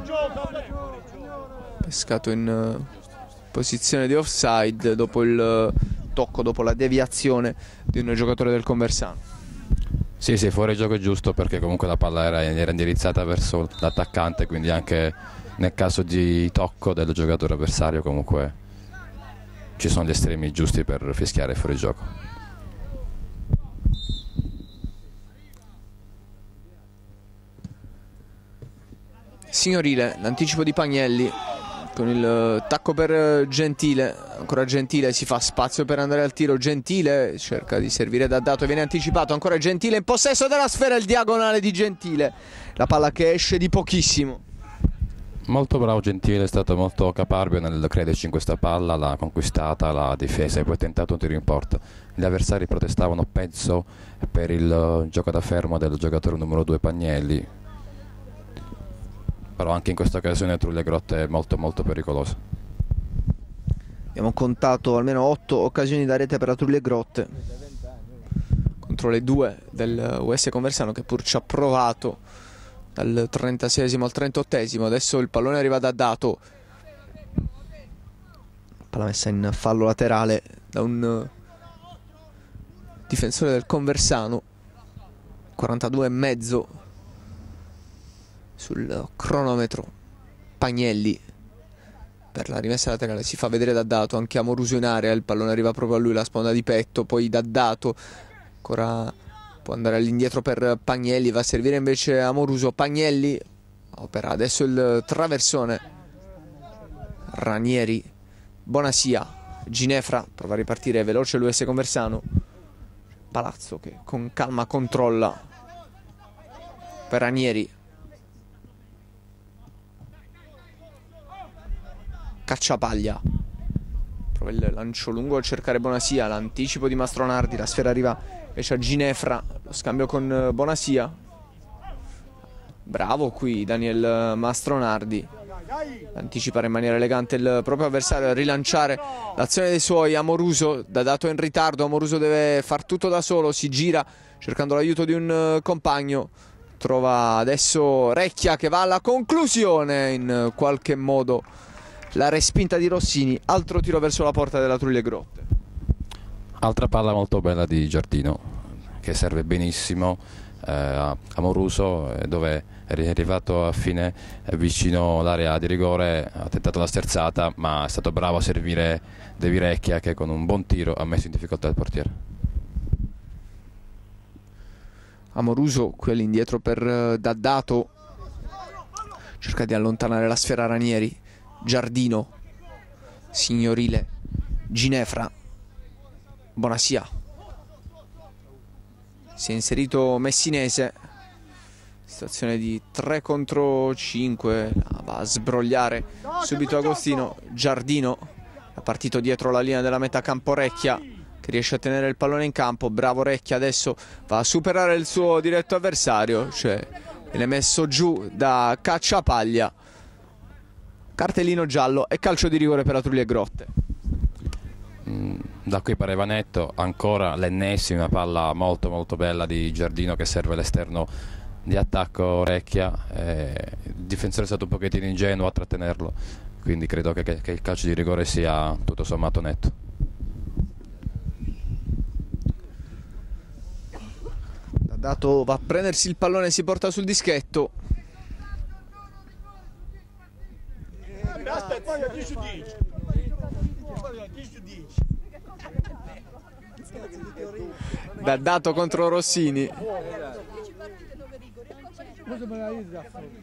pescato in posizione di offside dopo il tocco, dopo la deviazione di un giocatore del Conversano. Sì, fuori gioco è giusto, perché comunque la palla era indirizzata verso l'attaccante, quindi anche nel caso di tocco del giocatore avversario comunque ci sono gli estremi giusti per fischiare fuori gioco. Signorile, l'anticipo di Pagnelli con il tacco per Gentile, ancora Gentile, si fa spazio per andare al tiro. Gentile cerca di servire D'Addato, viene anticipato, ancora Gentile in possesso della sfera, il diagonale di Gentile, la palla che esce di pochissimo. Molto bravo Gentile, è stato molto caparbio nel crederci in questa palla, l'ha conquistata, l'ha difesa e poi ha tentato un tiro in porta. Gli avversari protestavano, penso, per il gioco da fermo del giocatore numero 2 Pagnelli, però anche in questa occasione Truglia Grotte è molto pericolosa. Abbiamo contato almeno 8 occasioni da rete per la Truglia Grotte contro le 2 del US Conversano, che pur ci ha provato dal 36esimo al 38esimo. Adesso il pallone arriva da D'Addato, palla messa in fallo laterale da un difensore del Conversano, 42,5 sul cronometro. Pagnelli per la rimessa laterale, si fa vedere D'Addato, anche Amoruso in area, il pallone arriva proprio a lui, la sponda di petto, poi D'Addato ancora può andare all'indietro per Pagnelli, va a servire invece Amoruso. Pagnelli opera adesso il traversone, Ranieri, Bonasia, Ginefra prova a ripartire veloce l'US Conversano, Palazzo che con calma controlla per Ranieri, Cacciapaglia, prova il lancio lungo a cercare Bonasia, l'anticipo di Mastronardi, la sfera arriva invece a Ginefra, lo scambio con Bonasia, bravo qui Daniel Mastronardi, anticipare in maniera elegante il proprio avversario, a rilanciare l'azione dei suoi. Amoruso, D'Addato in ritardo, Amoruso deve far tutto da solo, si gira cercando l'aiuto di un compagno, trova adesso Recchia che va alla conclusione, in qualche modo la respinta di Rossini, altro tiro verso la porta della Trulli Grotte. Altra palla molto bella di Giardino che serve benissimo a Amoruso, dove è arrivato a fine vicino all'area di rigore, ha tentato la sterzata ma è stato bravo a servire De Virecchia che con un buon tiro ha messo in difficoltà il portiere. Amoruso qui all'indietro per D'Addato, cerca di allontanare la sfera Ranieri, Giardino, Signorile, Ginefra, Bonasia, si è inserito Messinese, situazione di 3 contro 5, va a sbrogliare subito Agostino. Giardino è partito dietro la linea della metà campo, Recchia che riesce a tenere il pallone in campo, bravo Recchia, adesso va a superare il suo diretto avversario, cioè viene messo giù da Cacciapaglia, cartellino giallo e calcio di rigore per la Trulli Grotte. Da qui pareva netto, ancora l'ennesima palla molto bella di Giardino che serve all'esterno di attacco Recchia, il difensore è stato un pochettino ingenuo a trattenerlo, quindi credo che il calcio di rigore sia tutto sommato netto. D'Addato va a prendersi il pallone, si porta sul dischetto. Aspetta, poi 10 su 10. Poi 10 su 10. D'Addato contro Rossini. Questo me l'ha detto.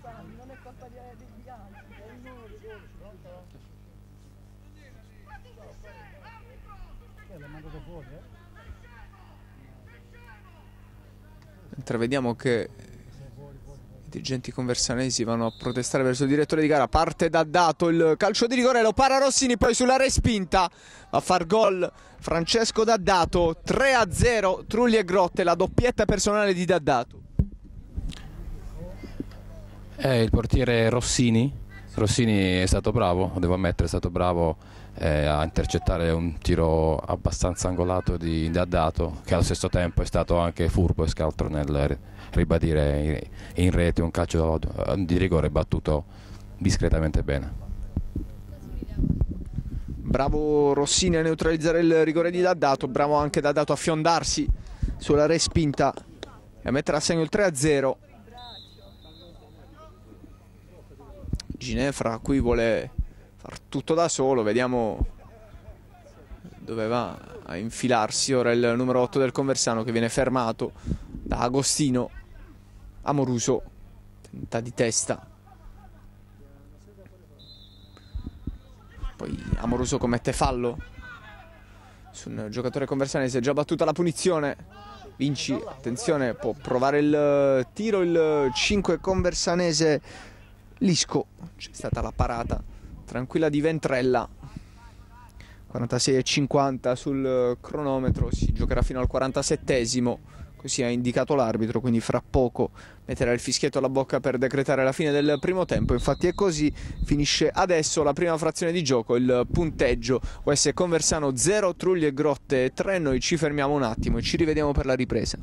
L'ha mandato fuori, Mentre vediamo che i dirigenti conversanesi vanno a protestare verso il direttore di gara, parte D'Addato, il calcio di rigore lo para Rossini, poi sulla respinta va a far gol Francesco D'Addato, 3-0 Trulli Grotte, la doppietta personale di D'Addato. Il portiere Rossini è stato bravo, devo ammettere, è stato bravo a intercettare un tiro abbastanza angolato di D'Addato, che allo stesso tempo è stato anche furbo e scaltro nel ribadire in rete un calcio di rigore battuto discretamente bene. Bravo Rossini a neutralizzare il rigore di D'Addato, bravo anche D'Addato a fiondarsi sulla respinta e a mettere a segno il 3-0. Ginefra qui vuole far tutto da solo, vediamo dove va a infilarsi ora il numero 8 del Conversano, che viene fermato da Agostino. Amoruso tenta di testa, poi Amoruso commette fallo su un giocatore conversanese, già battuta la punizione. Vinci, attenzione, può provare il tiro il 5 conversanese Lisco, c'è stata la parata tranquilla di Ventrella. 46,50 sul cronometro, si giocherà fino al 47esimo, così ha indicato l'arbitro, quindi fra poco metterà il fischietto alla bocca per decretare la fine del primo tempo. Infatti è così, finisce adesso la prima frazione di gioco, il punteggio US Conversano 0, Trulli Grotte 3. Noi ci fermiamo un attimo e ci rivediamo per la ripresa.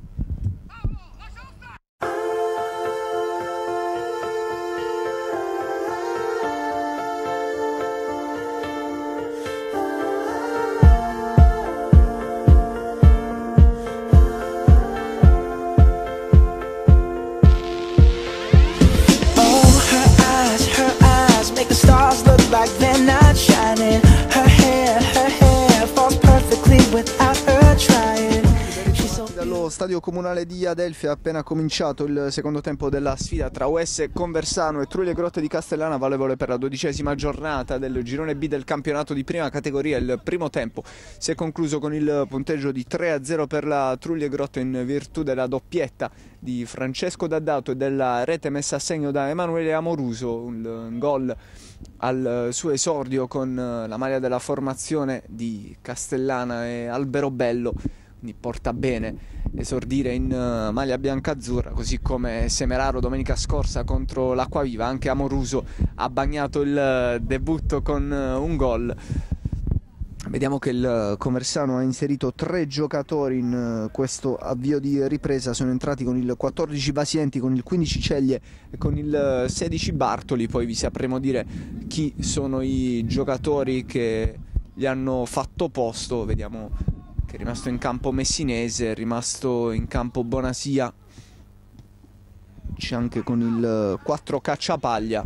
stadio comunale di Adelphi è appena cominciato il secondo tempo della sfida tra US Conversano e Trulli e Grotte di Castellana, valevole per la 12ª giornata del girone B del campionato di prima categoria. Il primo tempo si è concluso con il punteggio di 3-0 per la Trulli e Grotte in virtù della doppietta di Francesco D'Addato e della rete messa a segno da Emanuele Amoruso, un gol al suo esordio con la maglia della formazione di Castellana e Alberobello. Quindi porta bene esordire in maglia biancazzurra, così come Semeraro domenica scorsa contro l'Acquaviva. Anche Amoruso ha bagnato il debutto con un gol. Vediamo che il Conversano ha inserito 3 giocatori in questo avvio di ripresa. Sono entrati con il 14 Vasienti, con il 15 Ceglie e con il 16 Bartoli. Poi vi sapremo dire chi sono i giocatori che gli hanno fatto posto. Vediamo che è rimasto in campo Messinese, è rimasto in campo Bonasia, c'è anche con il 4 Cacciapaglia.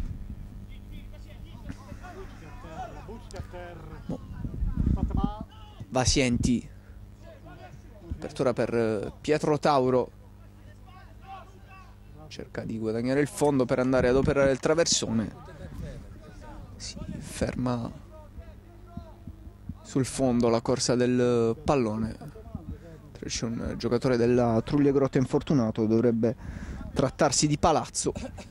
Vasienti, apertura per Pietro Tauro, cerca di guadagnare il fondo per andare ad operare il traversone, si ferma sul fondo la corsa del pallone. C'è un giocatore della Trulli e Grotte infortunato, dovrebbe trattarsi di Palazzo,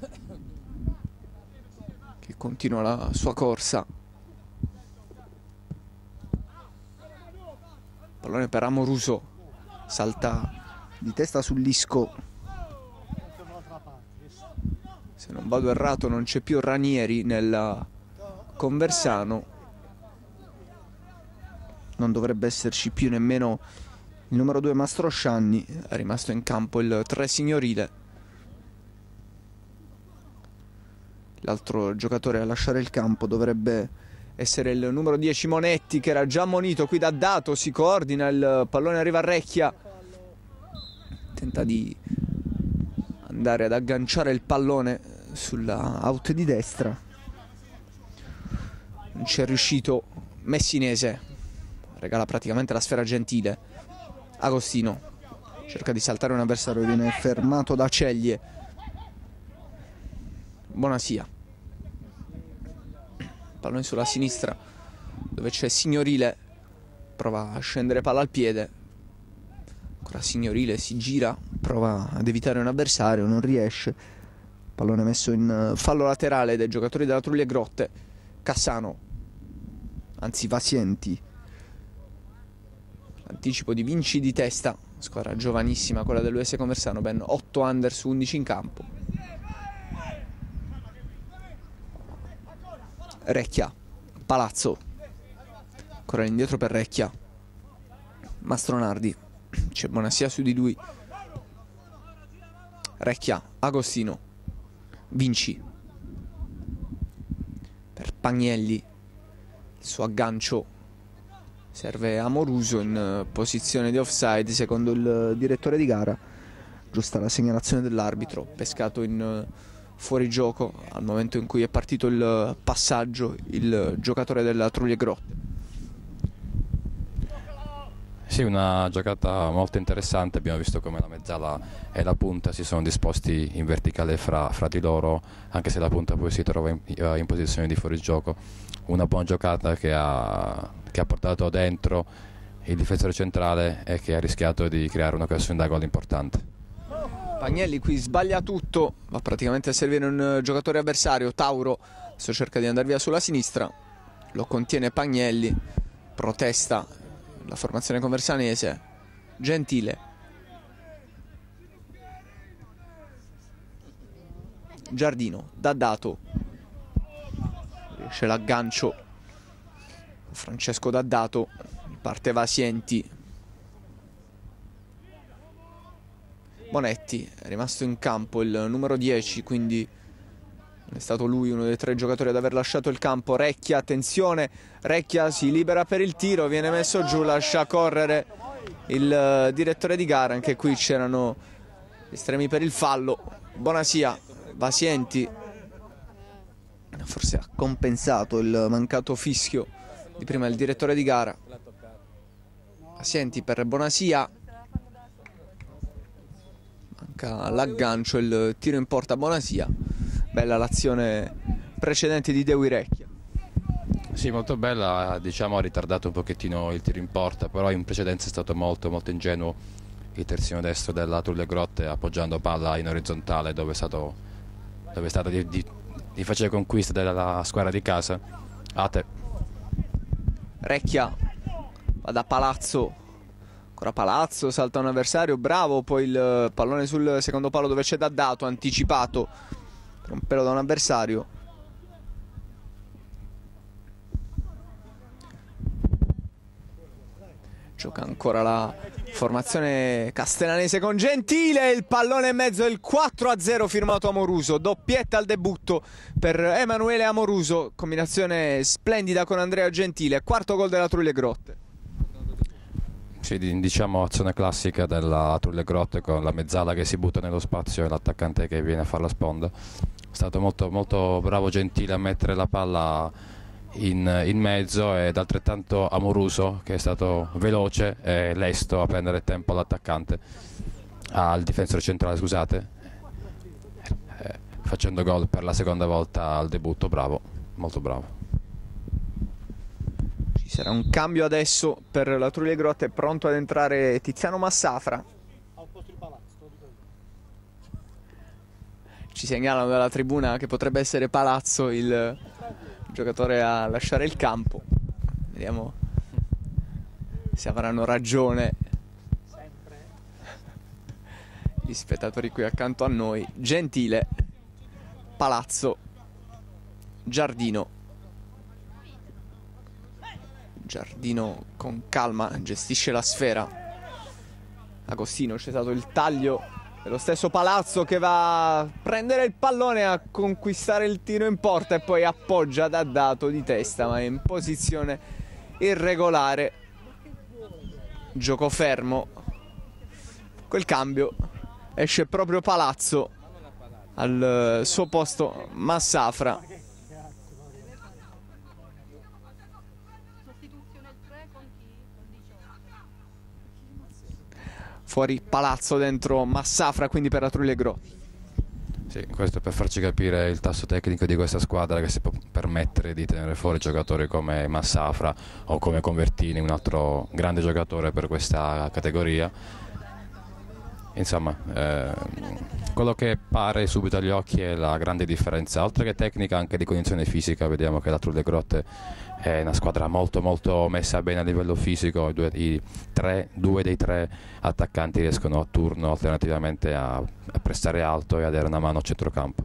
che continua la sua corsa. Pallone per Amoruso, salta di testa sull'isco. Se non vado errato non c'è più Ranieri nella Conversano, non dovrebbe esserci più nemmeno il numero 2 Mastroscianni, è rimasto in campo il 3 Signorile. L'altro giocatore a lasciare il campo dovrebbe essere il numero 10 Monetti, che era già ammonito. Qui D'Addato si coordina, il pallone arriva a Recchia, tenta di andare ad agganciare il pallone sulla out di destra, non ci è riuscito. Messinese regala praticamente la sfera Gentile. Agostino cerca di saltare un avversario, viene fermato da Ceglie. Bonasia, pallone sulla sinistra dove c'è Signorile, prova a scendere palla al piede, ancora Signorile, si gira, prova ad evitare un avversario, non riesce. Pallone messo in fallo laterale dai giocatori della Trulli e Grotte. Cassano, anzi Vasienti, l'anticipo di Vinci di testa, squadra giovanissima quella dell'US Conversano, ben 8 under su 11 in campo. Recchia, Palazzo, ancora indietro per Recchia, Mastronardi, c'è Bonasia su di lui. Recchia, Agostino, Vinci per Pagnelli, il suo aggancio serve Amoruso in posizione di offside secondo il direttore di gara. Giusta la segnalazione dell'arbitro, pescato in fuorigioco al momento in cui è partito il passaggio il giocatore della Trulli e Grotte. Sì, una giocata molto interessante. Abbiamo visto come la mezzala e la punta si sono disposti in verticale fra di loro, anche se la punta poi si trova in posizione di fuorigioco. Una buona giocata che ha portato dentro il difensore centrale e che ha rischiato di creare un'occasione da gol importante. Pagnelli qui sbaglia tutto, va praticamente a servire un giocatore avversario. Tauro adesso cerca di andare via sulla sinistra, lo contiene Pagnelli, protesta la formazione conversanese. Gentile, Giardino, D'Addato, riesce l'aggancio Francesco D'Addato, parte Vasienti. Monetti è rimasto in campo, il numero 10, quindi è stato lui uno dei 3 giocatori ad aver lasciato il campo. Recchia, attenzione, Recchia si libera per il tiro, viene messo giù, lascia correre il direttore di gara. Anche qui c'erano estremi per il fallo. Bonasia, Vasienti, forse ha compensato il mancato fischio di prima il direttore di gara. Vasienti per Bonasia, cerca l'aggancio, il tiro in porta Bonasia. Bella l'azione precedente di Dewi Recchia. Sì, molto bella, diciamo ha ritardato un pochettino il tiro in porta, però in precedenza è stato molto ingenuo il terzino destro della Trulle Grotte, appoggiando palla in orizzontale dove è stato di facile conquista della squadra di casa. A te. Recchia va da Palazzo, ancora Palazzo, salta un avversario, bravo, poi il pallone sul secondo palo dove c'è D'Addato, anticipato per un pelo da un avversario. Gioca ancora la formazione castellanese con Gentile, il pallone in mezzo, il 4-0 firmato Amoruso, doppietta al debutto per Emanuele Amoruso, combinazione splendida con Andrea Gentile, quarto gol della Trulle Grotte. Sì, diciamo azione classica della Trulle Grotte con la mezzala che si butta nello spazio e l'attaccante che viene a fare la sponda. È stato molto bravo Gentile a mettere la palla in mezzo ed altrettanto Amoruso che è stato veloce e lesto a prendere tempo all'attaccante, al difensore centrale, scusate, facendo gol per la seconda volta al debutto. Bravo, molto bravo. Ci sarà un cambio adesso per la Trulle Grotte, è pronto ad entrare Tiziano Massafra. Ci segnalano dalla tribuna che potrebbe essere Palazzo il giocatore a lasciare il campo. Vediamo se avranno ragione gli spettatori qui accanto a noi. Gentile, Palazzo, Giardino con calma gestisce la sfera. Agostino, c'è stato il taglio dello stesso Palazzo che va a prendere il pallone, a conquistare il tiro in porta e poi appoggia D'Addato di testa, ma è in posizione irregolare. Gioco fermo. Quel cambio esce proprio Palazzo, al suo posto Massafra. Fuori Palazzo, dentro Massafra, quindi per la Trulle Grotte. Sì, questo per farci capire il tasso tecnico di questa squadra che si può permettere di tenere fuori giocatori come Massafra o come Convertini, un altro grande giocatore per questa categoria. Insomma, quello che pare subito agli occhi è la grande differenza, oltre che tecnica anche di condizione fisica. Vediamo che la Trulle Grotte è una squadra molto messa bene a livello fisico. Due dei tre attaccanti riescono a turno alternativamente a prestare alto e a dare una mano a centrocampo.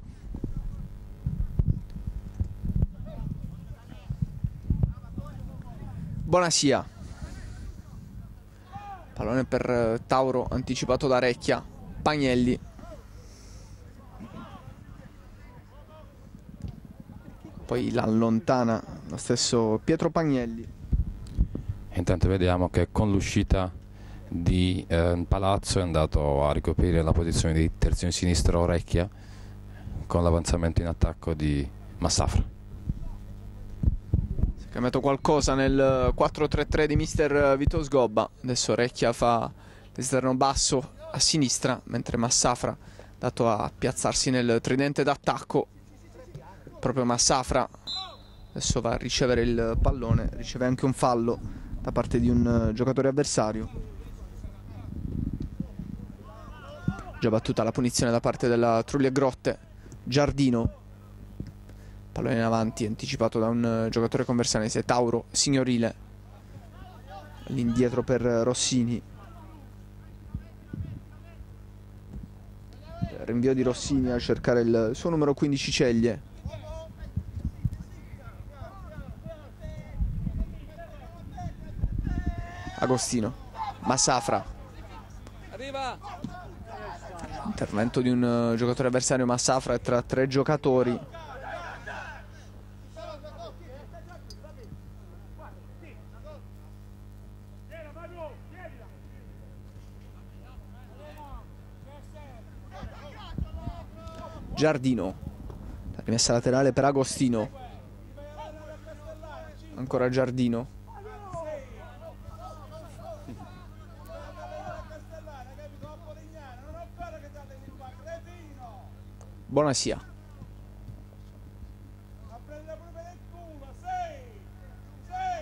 Bonasia, pallone per Tauro, anticipato da Recchia. Pagnelli, poi l'allontana lo stesso Pietro Pagnelli. Intanto vediamo che con l'uscita di Palazzo è andato a ricoprire la posizione di terzino sinistro Recchia, con l'avanzamento in attacco di Massafra. Si è cambiato qualcosa nel 4-3-3 di mister Vito Sgobba. Adesso Recchia fa l'esterno basso a sinistra, mentre Massafra dato a piazzarsi nel tridente d'attacco. Proprio Massafra adesso va a ricevere il pallone, riceve anche un fallo da parte di un giocatore avversario. Già battuta la punizione da parte della Trulle Grotte. Giardino, pallone in avanti anticipato da un giocatore conversanese. Tauro, Signorile, all'indietro per Rossini. Rinvio di Rossini a cercare il suo numero 15 Ceglie. Agostino, Massafra, intervento di un giocatore avversario. Massafra è tra tre giocatori. Giardino, la rimessa laterale per Agostino. Ancora Giardino. Bonasia. A prendere proprio nel culo, 6, 6,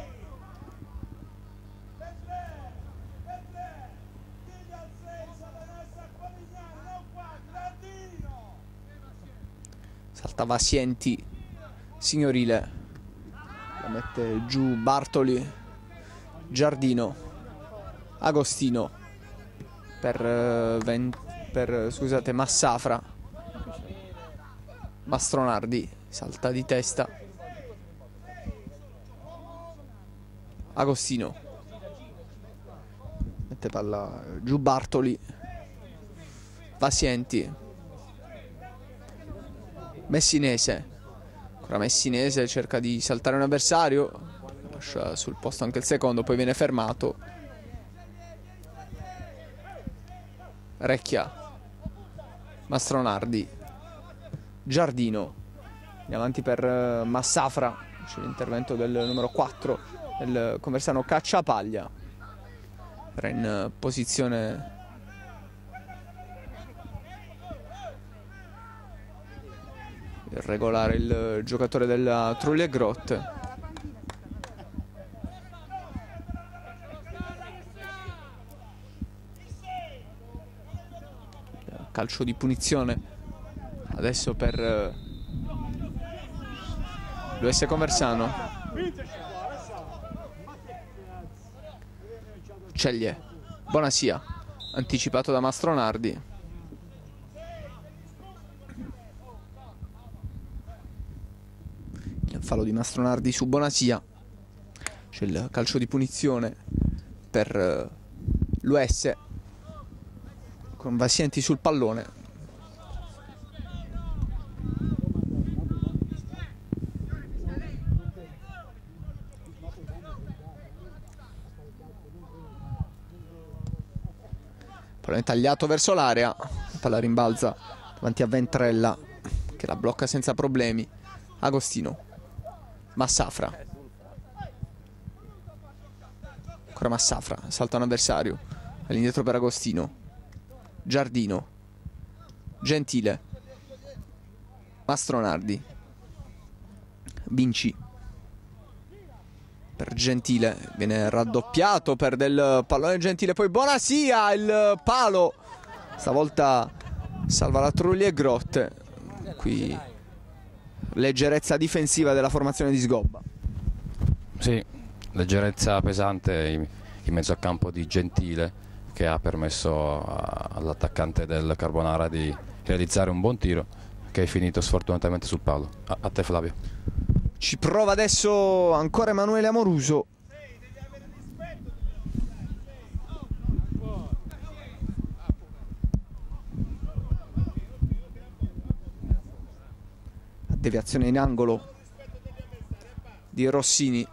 per 3, digli al 6, Satanassa a Comignano, non qua, Gradino. Salta Vasienti, Signorile, la mette giù Bartoli, Giardino, Agostino per scusate, Massafra, Mastronardi, salta di testa, Agostino, mette palla giù Bartoli, Vasienti, Messinese. Ancora Messinese cerca di saltare un avversario, lascia sul posto anche il secondo, poi viene fermato. Recchia, Mastronardi, Giardino, in avanti per Massafra, c'è l'intervento del numero 4 del Conversano Cacciapaglia, era in posizione regolare il giocatore della Trulli e Grotte. Calcio di punizione adesso per l'US Conversano. Ceglie, Bonasia, anticipato da Mastronardi. Il fallo di Mastronardi su Bonasia. C'è il calcio di punizione per l'US con Vasienti sul pallone. Pallone tagliato verso l'area, palla rimbalza davanti a Ventrella che la blocca senza problemi. Agostino, Massafra, ancora Massafra, salta un avversario, all'indietro per Agostino, Giardino, Gentile, Mastronardi, Vinci per Gentile, viene raddoppiato, perde il pallone Gentile, poi Bonasia, il palo, stavolta salva la Trulli e Grotte. Qui leggerezza difensiva della formazione di Sgobba. Sì, leggerezza pesante in mezzo a campo di Gentile, che ha permesso all'attaccante del Carbonara di realizzare un buon tiro che è finito sfortunatamente sul palo. A te Flavio. Ci prova adesso ancora Emanuele Amoruso. Deviazione in angolo di Rossini.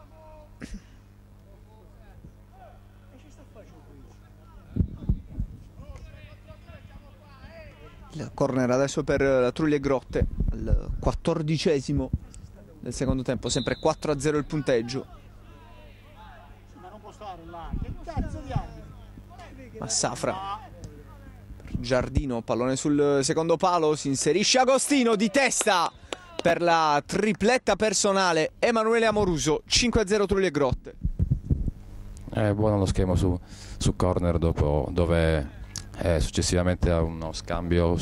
Il corner adesso per la Trulli e Grotte al 14° del secondo tempo, sempre 4-0 il punteggio. Ma non può stare là, che cazzo di arbitri? Massafra, Giardino, pallone sul secondo palo, si inserisce Agostino di testa per la tripletta personale. Emanuele Amoruso, 5-0 Trulli e Grotte. È buono lo schema su corner dove successivamente a uno scambio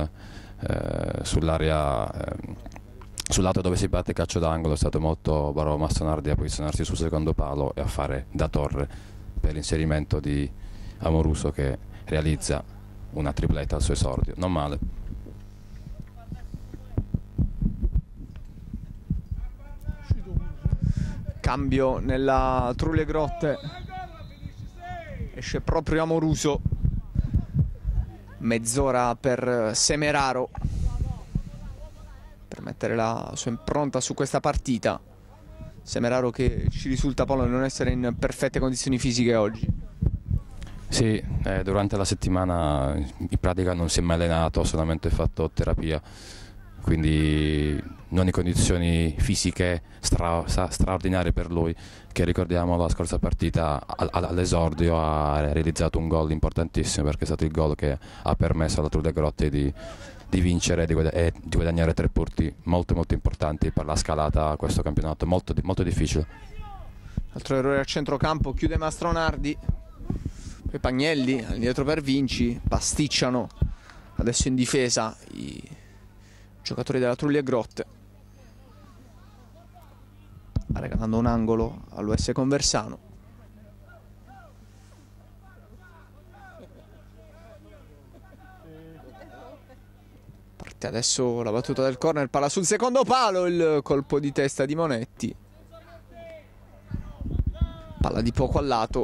sull'area, sul lato dove si batte calcio d'angolo, è stato molto bravo Mastronardi a posizionarsi sul secondo palo e a fare da torre per l'inserimento di Amoruso, che realizza una tripletta al suo esordio. Non male. Cambio nella Trulli e Grotte, esce proprio Amoruso. Mezz'ora per Semeraro per mettere la sua impronta su questa partita. Semeraro che ci risulta poi non essere in perfette condizioni fisiche oggi. Sì, durante la settimana in pratica non si è mai allenato, ha solamente fatto terapia, quindi non in condizioni fisiche straordinarie per lui, che ricordiamo la scorsa partita all'esordio ha realizzato un gol importantissimo, perché è stato il gol che ha permesso alla Trulli e Grotte di di vincere e di guadagnare 3 punti molto molto importanti per la scalata a questo campionato, molto difficile. Altro errore a centrocampo, chiude Mastronardi, poi Pagnelli all'indietro per Vinci, pasticciano adesso in difesa i giocatori della Trulli e Grotte, regalando un angolo all'US Conversano. Parte adesso la battuta del corner, palla sul secondo palo, il colpo di testa di Monetti, palla di poco al lato.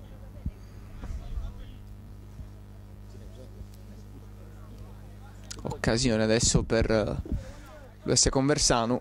Occasione adesso per l'US Conversano.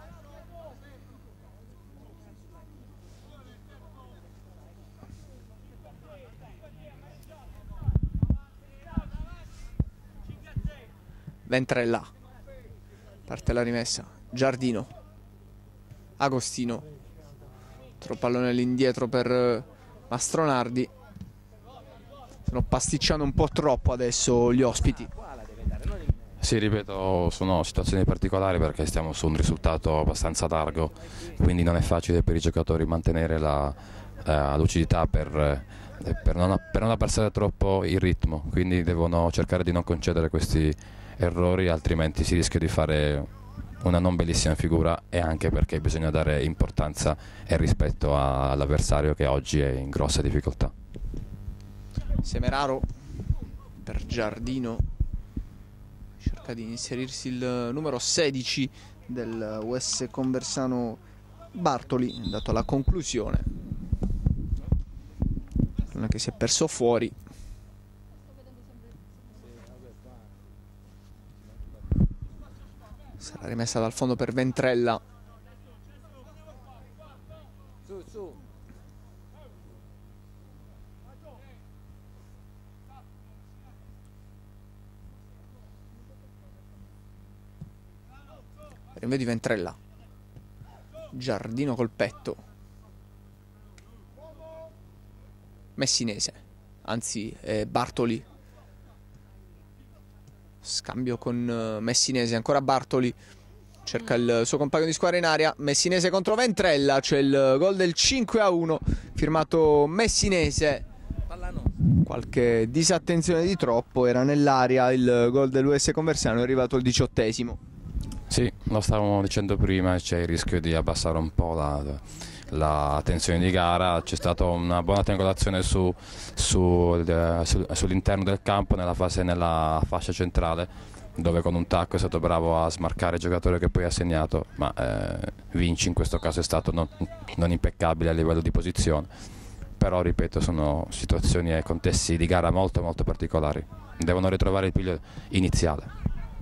Ventrella, parte la rimessa, Giardino, Agostino, altro pallone all'indietro per Mastronardi. Stanno pasticciando un po' troppo adesso gli ospiti. Sì, ripeto, sono situazioni particolari perché stiamo su un risultato abbastanza largo, quindi non è facile per i giocatori mantenere la lucidità per non abbassare troppo il ritmo, quindi devono cercare di non concedere questi errori, altrimenti si rischia di fare una non bellissima figura, e anche perché bisogna dare importanza e rispetto all'avversario che oggi è in grossa difficoltà. Semeraro per Giardino, cerca di inserirsi il numero 16 del US Conversano, Bartoli, dato alla conclusione, non è che si è perso fuori. Sarà rimessa dal fondo per Ventrella. Rinvio di Ventrella, Giardino col petto, Messinese, anzi Bartoli, scambio con Messinese, ancora Bartoli, cerca il suo compagno di squadra in area, Messinese contro Ventrella, c'è il gol del 5-1 firmato Messinese. Qualche disattenzione di troppo, era nell'area il gol dell'US Conversano, è arrivato il 18esimo. Sì, lo stavamo dicendo prima, c'è il rischio di abbassare un po' la tensione di gara. C'è stata una buona triangolazione sull'interno del campo nella fascia centrale, dove con un tacco è stato bravo a smarcare il giocatore che poi ha segnato, ma Vinci in questo caso è stato non impeccabile a livello di posizione. Però ripeto, sono situazioni e contesti di gara molto molto particolari, devono ritrovare il piglio iniziale.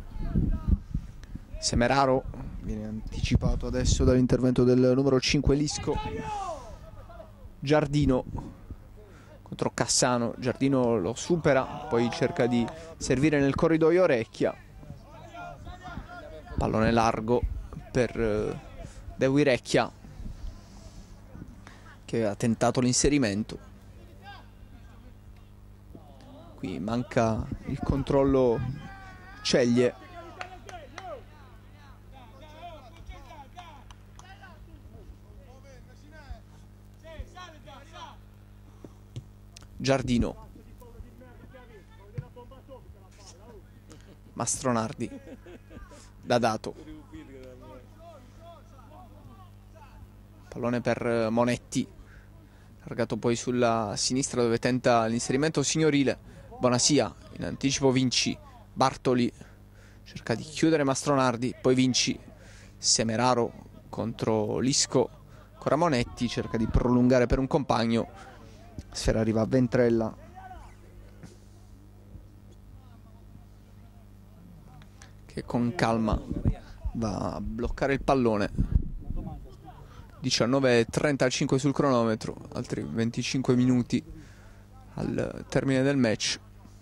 Semeraro viene anticipato adesso dall'intervento del numero 5 Lisco. Giardino contro Cassano, Giardino lo supera, poi cerca di servire nel corridoio Recchia, pallone largo per Dewi Recchia, che ha tentato l'inserimento. Qui manca il controllo Ceglie. Giardino, Mastronardi, Dadato, pallone per Monetti, largato poi sulla sinistra dove tenta l'inserimento Signorile, Bonasia, in anticipo Vinci, Bartoli cerca di chiudere Mastronardi, poi Vinci, Semeraro contro Lisco, ancora Monetti cerca di prolungare per un compagno. Sfera arriva a Ventrella, che con calma va a bloccare il pallone. 19:35 sul cronometro, altri 25 minuti al termine del match.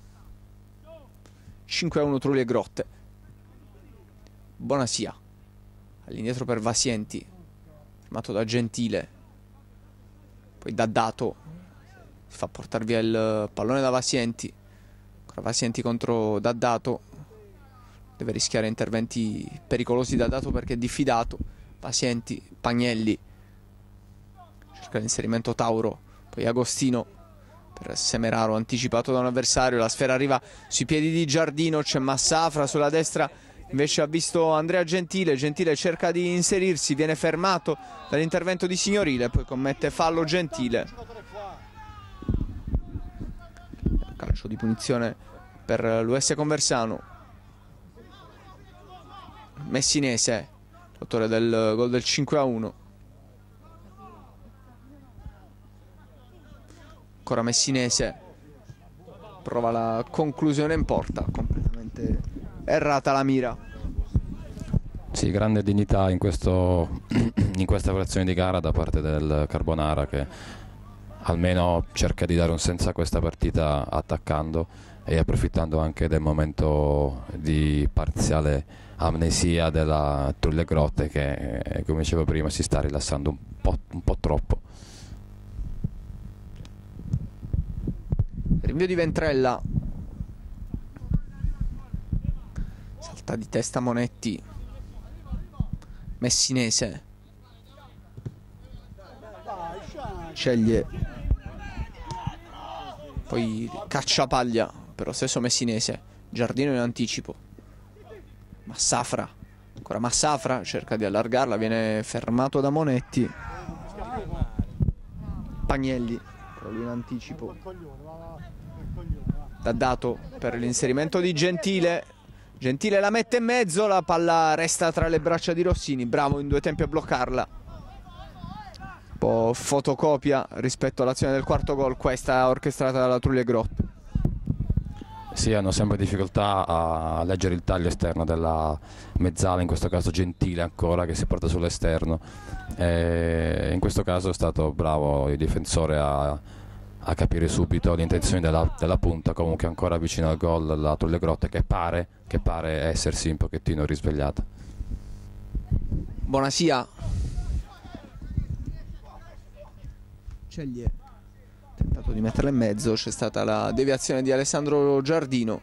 5-1 Trulli e Grotte. Bonasia all'indietro per Vasienti, fermato da Gentile, poi Dadato si fa portare via il pallone da Vasienti, ancora Vasienti contro Dadato, deve rischiare interventi pericolosi da dato perché è diffidato. Pazienti, Pagnelli, cerca l'inserimento Tauro, poi Agostino per Semeraro, anticipato da un avversario, la sfera arriva sui piedi di Giardino, c'è Massafra sulla destra, invece ha visto Andrea Gentile, Gentile cerca di inserirsi, viene fermato dall'intervento di Signorile, poi commette fallo Gentile. Calcio di punizione per l'US Conversano. Messinese, l'autore del gol del 5-1. Ancora Messinese, prova la conclusione in porta, completamente errata la mira. Sì, grande dignità in questa frazione di gara da parte del Carbonara, che almeno cerca di dare un senso a questa partita attaccando e approfittando anche del momento di parziale amnesia della Trulle Grotte che, come dicevo prima, si sta rilassando un po' troppo. Rinvio di Ventrella, salta di testa Monetti, Messinese sceglie, poi cacciapaglia per lo stesso Messinese, Giardino in anticipo, Massafra, ancora Massafra, cerca di allargarla, viene fermato da Monetti, Pagnelli, però lui in anticipo, D'Addato per l'inserimento di Gentile, Gentile la mette in mezzo, la palla resta tra le braccia di Rossini, bravo in due tempi a bloccarla. Un po' fotocopia rispetto all'azione del quarto gol, questa orchestrata dalla Trulli e Grotte. Sì, hanno sempre difficoltà a leggere il taglio esterno della mezzala, in questo caso Gentile ancora che si porta sull'esterno. In questo caso è stato bravo il difensore a capire subito le intenzioni della punta, comunque ancora vicino al gol la Trulle Grotte che pare essersi un pochettino risvegliata. Bonasia, Ceglie, tentato di metterla in mezzo, c'è stata la deviazione di Alessandro Giardino.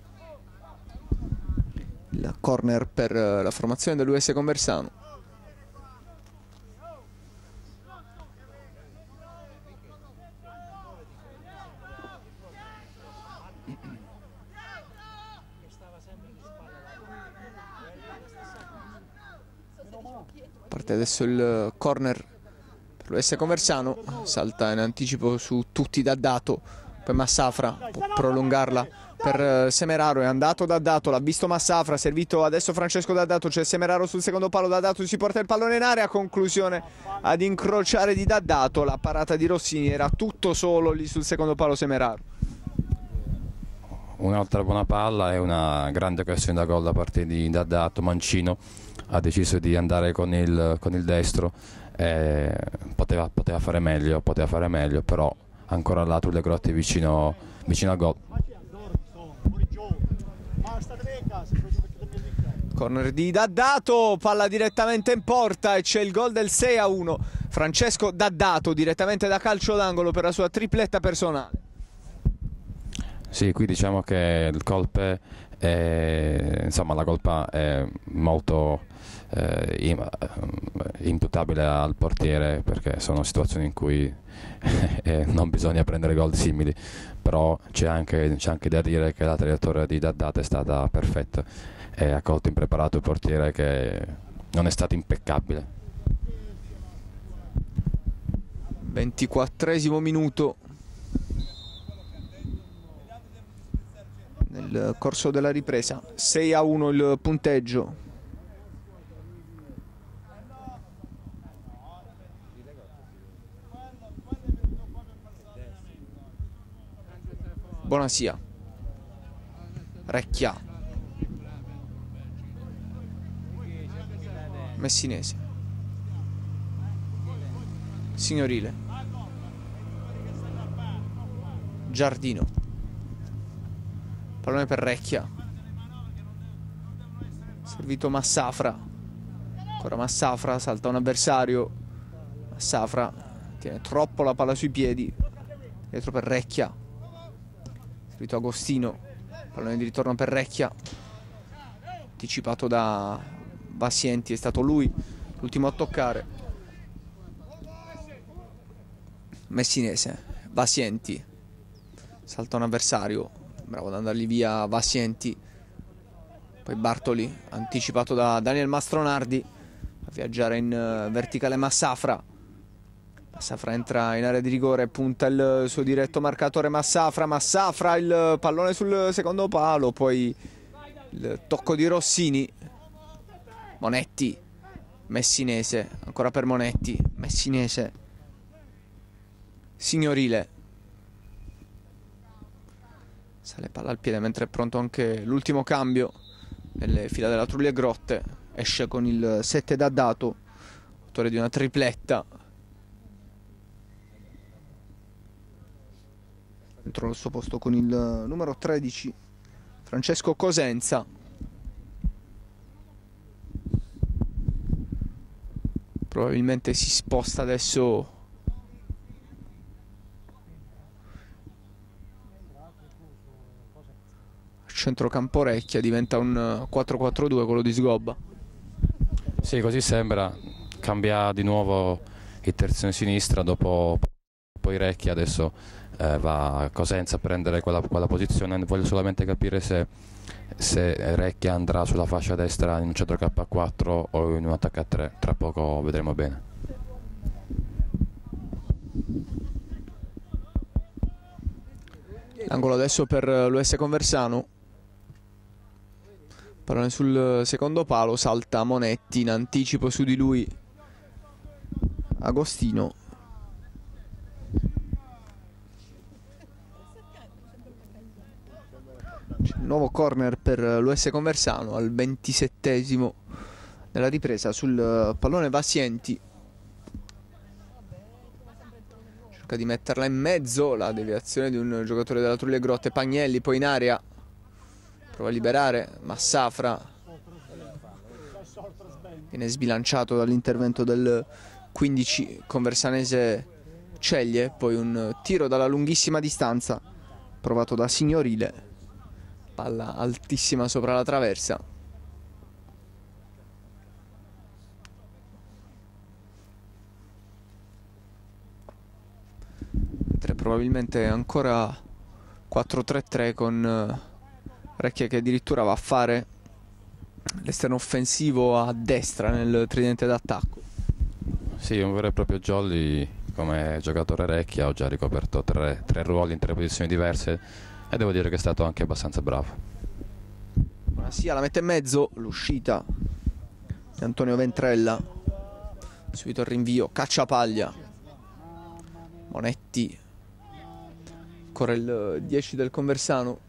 Il corner per la formazione dell'US Conversano. Parte adesso il corner per l'US Conversano, salta in anticipo su tutti D'Addato, poi Massafra può prolungarla per Semeraro, è andato D'Addato, l'ha visto Massafra, servito adesso Francesco D'Addato, c'è Semeraro sul secondo palo, D'Addato si porta il pallone in area, conclusione ad incrociare di D'Addato, la parata di Rossini, era tutto solo lì sul secondo palo Semeraro. Un'altra buona palla e una grande occasione da gol da parte di D'Addato. Mancino ha deciso di andare con il destro, poteva fare meglio, però ancora là Trulle Grotte vicino al gol. Corner di D'Addato, palla direttamente in porta e c'è il gol del 6-1. Francesco D'Addato direttamente da calcio d'angolo per la sua tripletta personale. Sì, qui diciamo che la colpa è molto imputabile al portiere, perché sono situazioni in cui non bisogna prendere gol simili, però c'è anche da dire che la traiettoria di D'Addato è stata perfetta e ha colto impreparato il portiere, che non è stato impeccabile. 24esimo minuto. Nel corso della ripresa 6-1 il punteggio. Bonasia, Recchia, Messinese, Signorile, Giardino, pallone per Recchia, servito Massafra, ancora Massafra, salta un avversario, Massafra tiene troppo la palla sui piedi, dietro per Recchia, servito Agostino, pallone di ritorno per Recchia, anticipato da Vasienti, è stato lui l'ultimo a toccare. Messinese, Vasienti, salta un avversario, bravo ad andargli via Vasienti, poi Bartoli, anticipato da Daniel Mastronardi, a viaggiare in verticale Massafra. Massafra entra in area di rigore, punta il suo diretto marcatore Massafra, il pallone sul secondo palo, poi il tocco di Rossini, Monetti, Messinese, ancora per Monetti, Messinese, Signorile, sale palla al piede mentre è pronto anche l'ultimo cambio nelle fila della Trulli e Grotte, esce con il 7 D'Addato, autore di una tripletta. Dentro al suo posto con il numero 13 Francesco Cosenza. Probabilmente si sposta adesso a centrocampo Recchia, diventa un 4-4-2 quello di Sgobba. Sì, così sembra, cambia di nuovo il terzino sinistra, dopo poi Recchia, adesso va Cosenza a prendere quella posizione. Voglio solamente capire se Recchia andrà sulla fascia destra in un centrocampo a 4 o in un attacco a 3, tra poco vedremo bene. L'angolo adesso per l'US Conversano, pallone sul secondo palo, salta Monetti, in anticipo su di lui Agostino. C'è un nuovo corner per l'US Conversano al 27esimo della ripresa sul pallone Vasienti. Cerca di metterla in mezzo, la deviazione di un giocatore della Trulli e Grotte, Pagnelli, poi in area, prova a liberare, Massafra viene sbilanciato dall'intervento del 15 conversanese Ceglie, poi un tiro dalla lunghissima distanza provato da Signorile, palla altissima sopra la traversa. Mentre probabilmente ancora 4-3-3 con Recchia che addirittura va a fare l'esterno offensivo a destra nel tridente d'attacco. Sì, un vero e proprio jolly come giocatore Recchia, ho già ricoperto tre ruoli in 3 posizioni diverse e devo dire che è stato anche abbastanza bravo. Buonasera, la mette in mezzo, l'uscita di Antonio Ventrella, subito il rinvio, Cacciapaglia, Monetti, ancora il 10 del Conversano,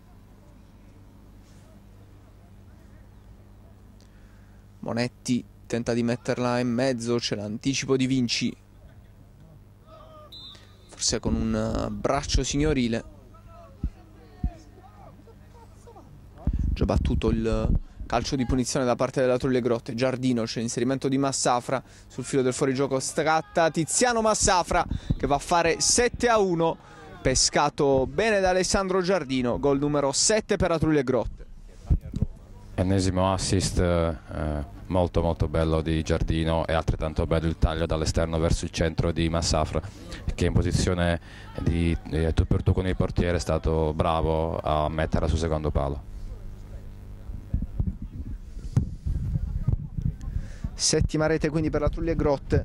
Monetti tenta di metterla in mezzo, c'è l'anticipo di Vinci, forse con un braccio signorile. Già battuto il calcio di punizione da parte della Trulli e Grotte. Giardino, c'è l'inserimento di Massafra sul filo del fuorigioco, scatta Tiziano Massafra che va a fare 7-1, pescato bene da Alessandro Giardino, gol numero 7 per la Trulli e Grotte. Ennesimo assist molto molto bello di Giardino, e altrettanto bello il taglio dall'esterno verso il centro di Massafra, che in posizione di tu per tu con il portiere è stato bravo a metterla sul secondo palo. Settima rete quindi per la Trulli e Grotte,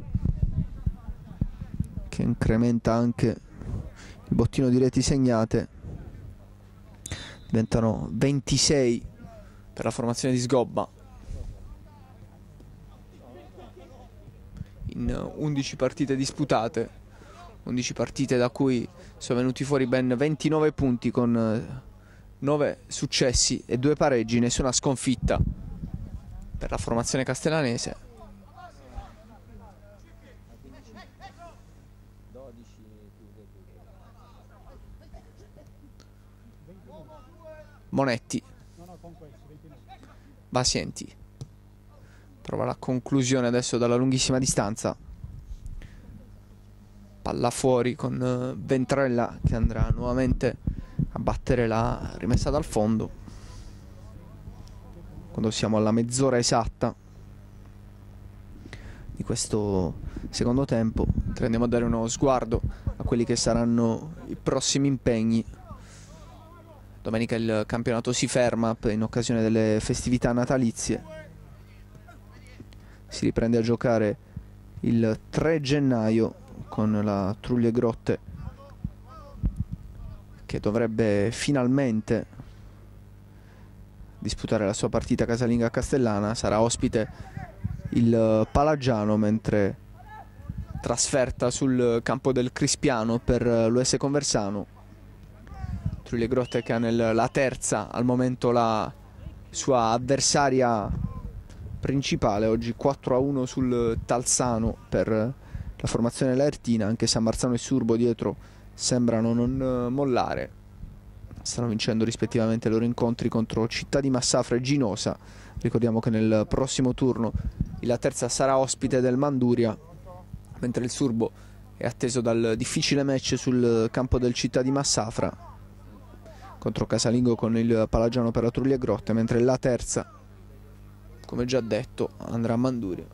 che incrementa anche il bottino di reti segnate, diventano 26 per la formazione di Sgobba in 11 partite disputate, 11 partite da cui sono venuti fuori ben 29 punti con 9 successi e 2 pareggi, nessuna sconfitta per la formazione castellanese. Monetti, Vasienti prova la conclusione adesso dalla lunghissima distanza, palla fuori con Ventrella che andrà nuovamente a battere la rimessa dal fondo. quando siamo alla mezz'ora esatta di questo secondo tempo. Andiamo a dare uno sguardo a quelli che saranno i prossimi impegni. Domenica il campionato si ferma in occasione delle festività natalizie. Si riprende a giocare il 3 gennaio con la Trulli e Grotte che dovrebbe finalmente disputare la sua partita casalinga a Castellana. Sarà ospite il Palagiano, mentre trasferta sul campo del Crispiano per l'US Conversano. Trulli e Grotte che ha la terza al momento la sua avversaria principale, oggi 4-1 sul Talzano per la formazione laertina, anche se Marzano e Surbo dietro sembrano non mollare. Stanno vincendo rispettivamente i loro incontri contro Città di Massafra e Ginosa. Ricordiamo che nel prossimo turno la terza sarà ospite del Manduria, mentre il Surbo è atteso dal difficile match sul campo del Città di Massafra contro Casalingo con il Palagiano per la Trulli e Grotte, mentre la terza, come già detto, andrà a Manduria.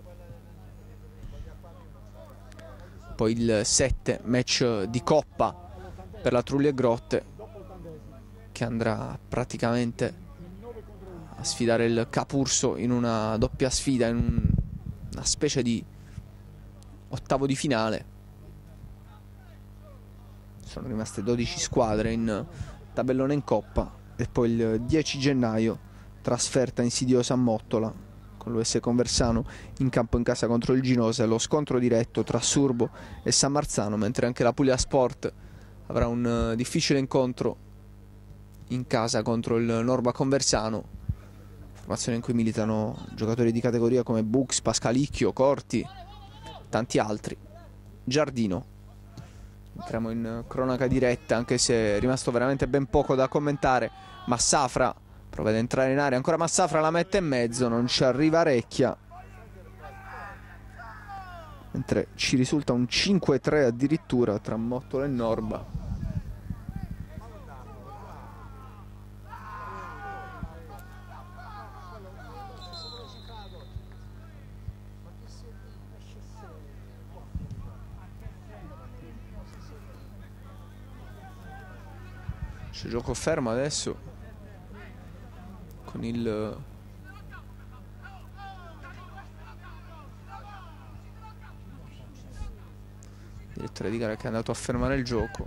Poi il 7 match di Coppa per la Trulli e Grotte, che andrà praticamente a sfidare il Capurso in una doppia sfida, in una specie di ottavo di finale. Sono rimaste 12 squadre in tabellone in Coppa. E poi il 10 gennaio trasferta insidiosa a Mottola con l'US Conversano in campo in casa contro il Ginosa, e lo scontro diretto tra Surbo e San Marzano, mentre anche la Puglia Sport avrà un difficile incontro in casa contro il Norba Conversano, formazione in cui militano giocatori di categoria come Bux, Pascalicchio, Corti, tanti altri. Giardino. Entriamo in cronaca diretta, anche se è rimasto veramente ben poco da commentare. Massafra prova ad entrare in area, ancora Massafra, la mette in mezzo, non ci arriva Recchia, mentre ci risulta un 5-3 addirittura tra Mottola e Norba. C'è gioco fermo adesso con il direttore di gara che è andato a fermare il gioco.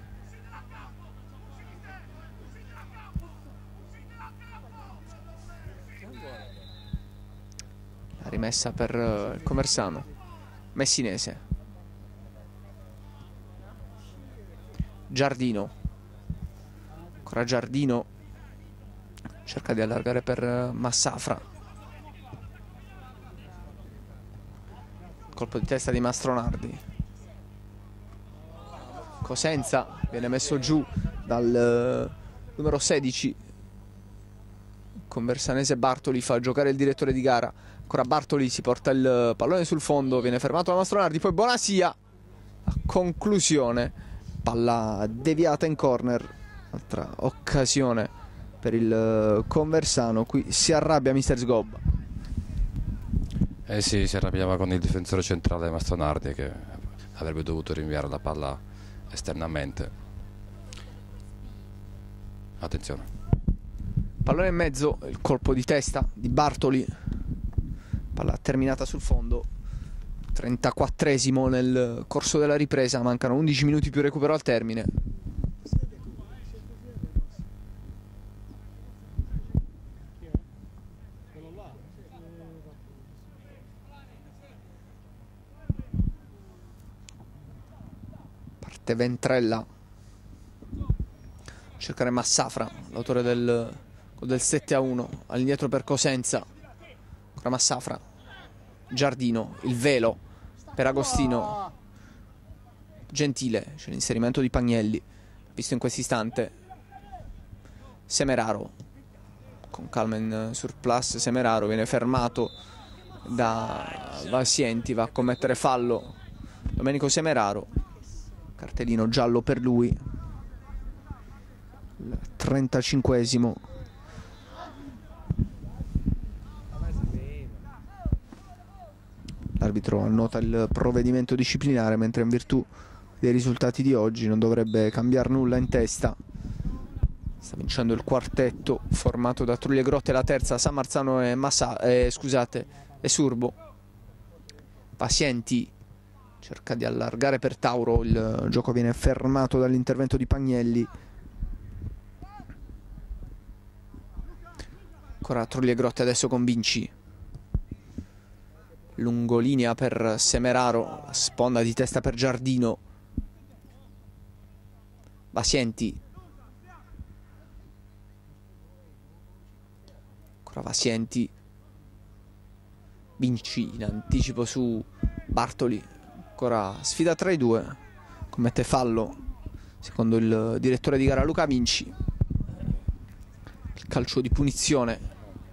La rimessa per il Conversano. Messinese. Giardino. Ancora Giardino, cerca di allargare per Massafra. Colpo di testa di Mastronardi. Cosenza viene messo giù dal numero 16 conversanese Bartoli, fa giocare il direttore di gara. Ancora Bartoli, si porta il pallone sul fondo, viene fermato da Mastronardi, poi Bonasia a conclusione, palla deviata in corner. Altra occasione per il Conversano. Qui si arrabbia mister Sgobba. Eh sì, si arrabbiava con il difensore centrale Mastronardi, che avrebbe dovuto rinviare la palla esternamente. Attenzione. Pallone in mezzo, il colpo di testa di Bartoli. Palla terminata sul fondo. 34esimo nel corso della ripresa, mancano 11 minuti più recupero al termine. Ventrella, cercare Massafra, l'autore del 7-1, all'indietro per Cosenza. Ancora Massafra, Giardino, il velo per Agostino, Gentile, c'è l'inserimento di Pagnelli, visto in questo istante. Semeraro, con calma in surplus, Semeraro viene fermato da Valsienti, va a commettere fallo Domenico Semeraro. Cartellino giallo per lui, il 35esimo. L'arbitro annota il provvedimento disciplinare, mentre in virtù dei risultati di oggi non dovrebbe cambiare nulla in testa. Sta vincendo il quartetto formato da Trulli e Grotte, la terza San Marzano e e Surbo. Pazienti cerca di allargare per Tauro, il gioco viene fermato dall'intervento di Pagnelli. Ancora Trulli e Grotte adesso con Vinci. Lungolinea per Semeraro, la sponda di testa per Giardino. Vasienti. Ancora Vasienti. Vinci in anticipo su Bartoli. Ancora sfida tra i due. Commette fallo secondo il direttore di gara Luca Vinci. Il calcio di punizione.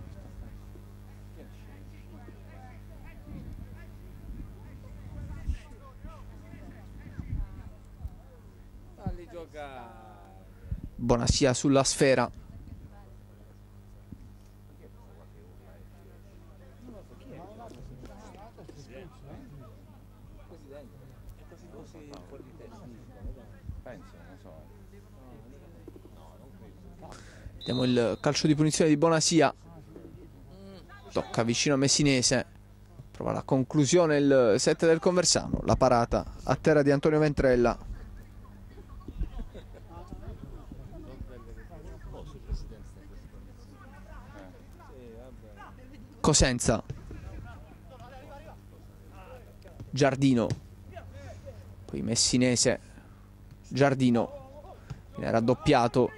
Bonassia sulla sfera. Vediamo il calcio di punizione di Bonassia. Tocca vicino a Messinese. Prova la conclusione il 7 del Conversano. La parata a terra di Antonio Ventrella. Cosenza. Giardino. Poi Messinese. Giardino. Viene raddoppiato.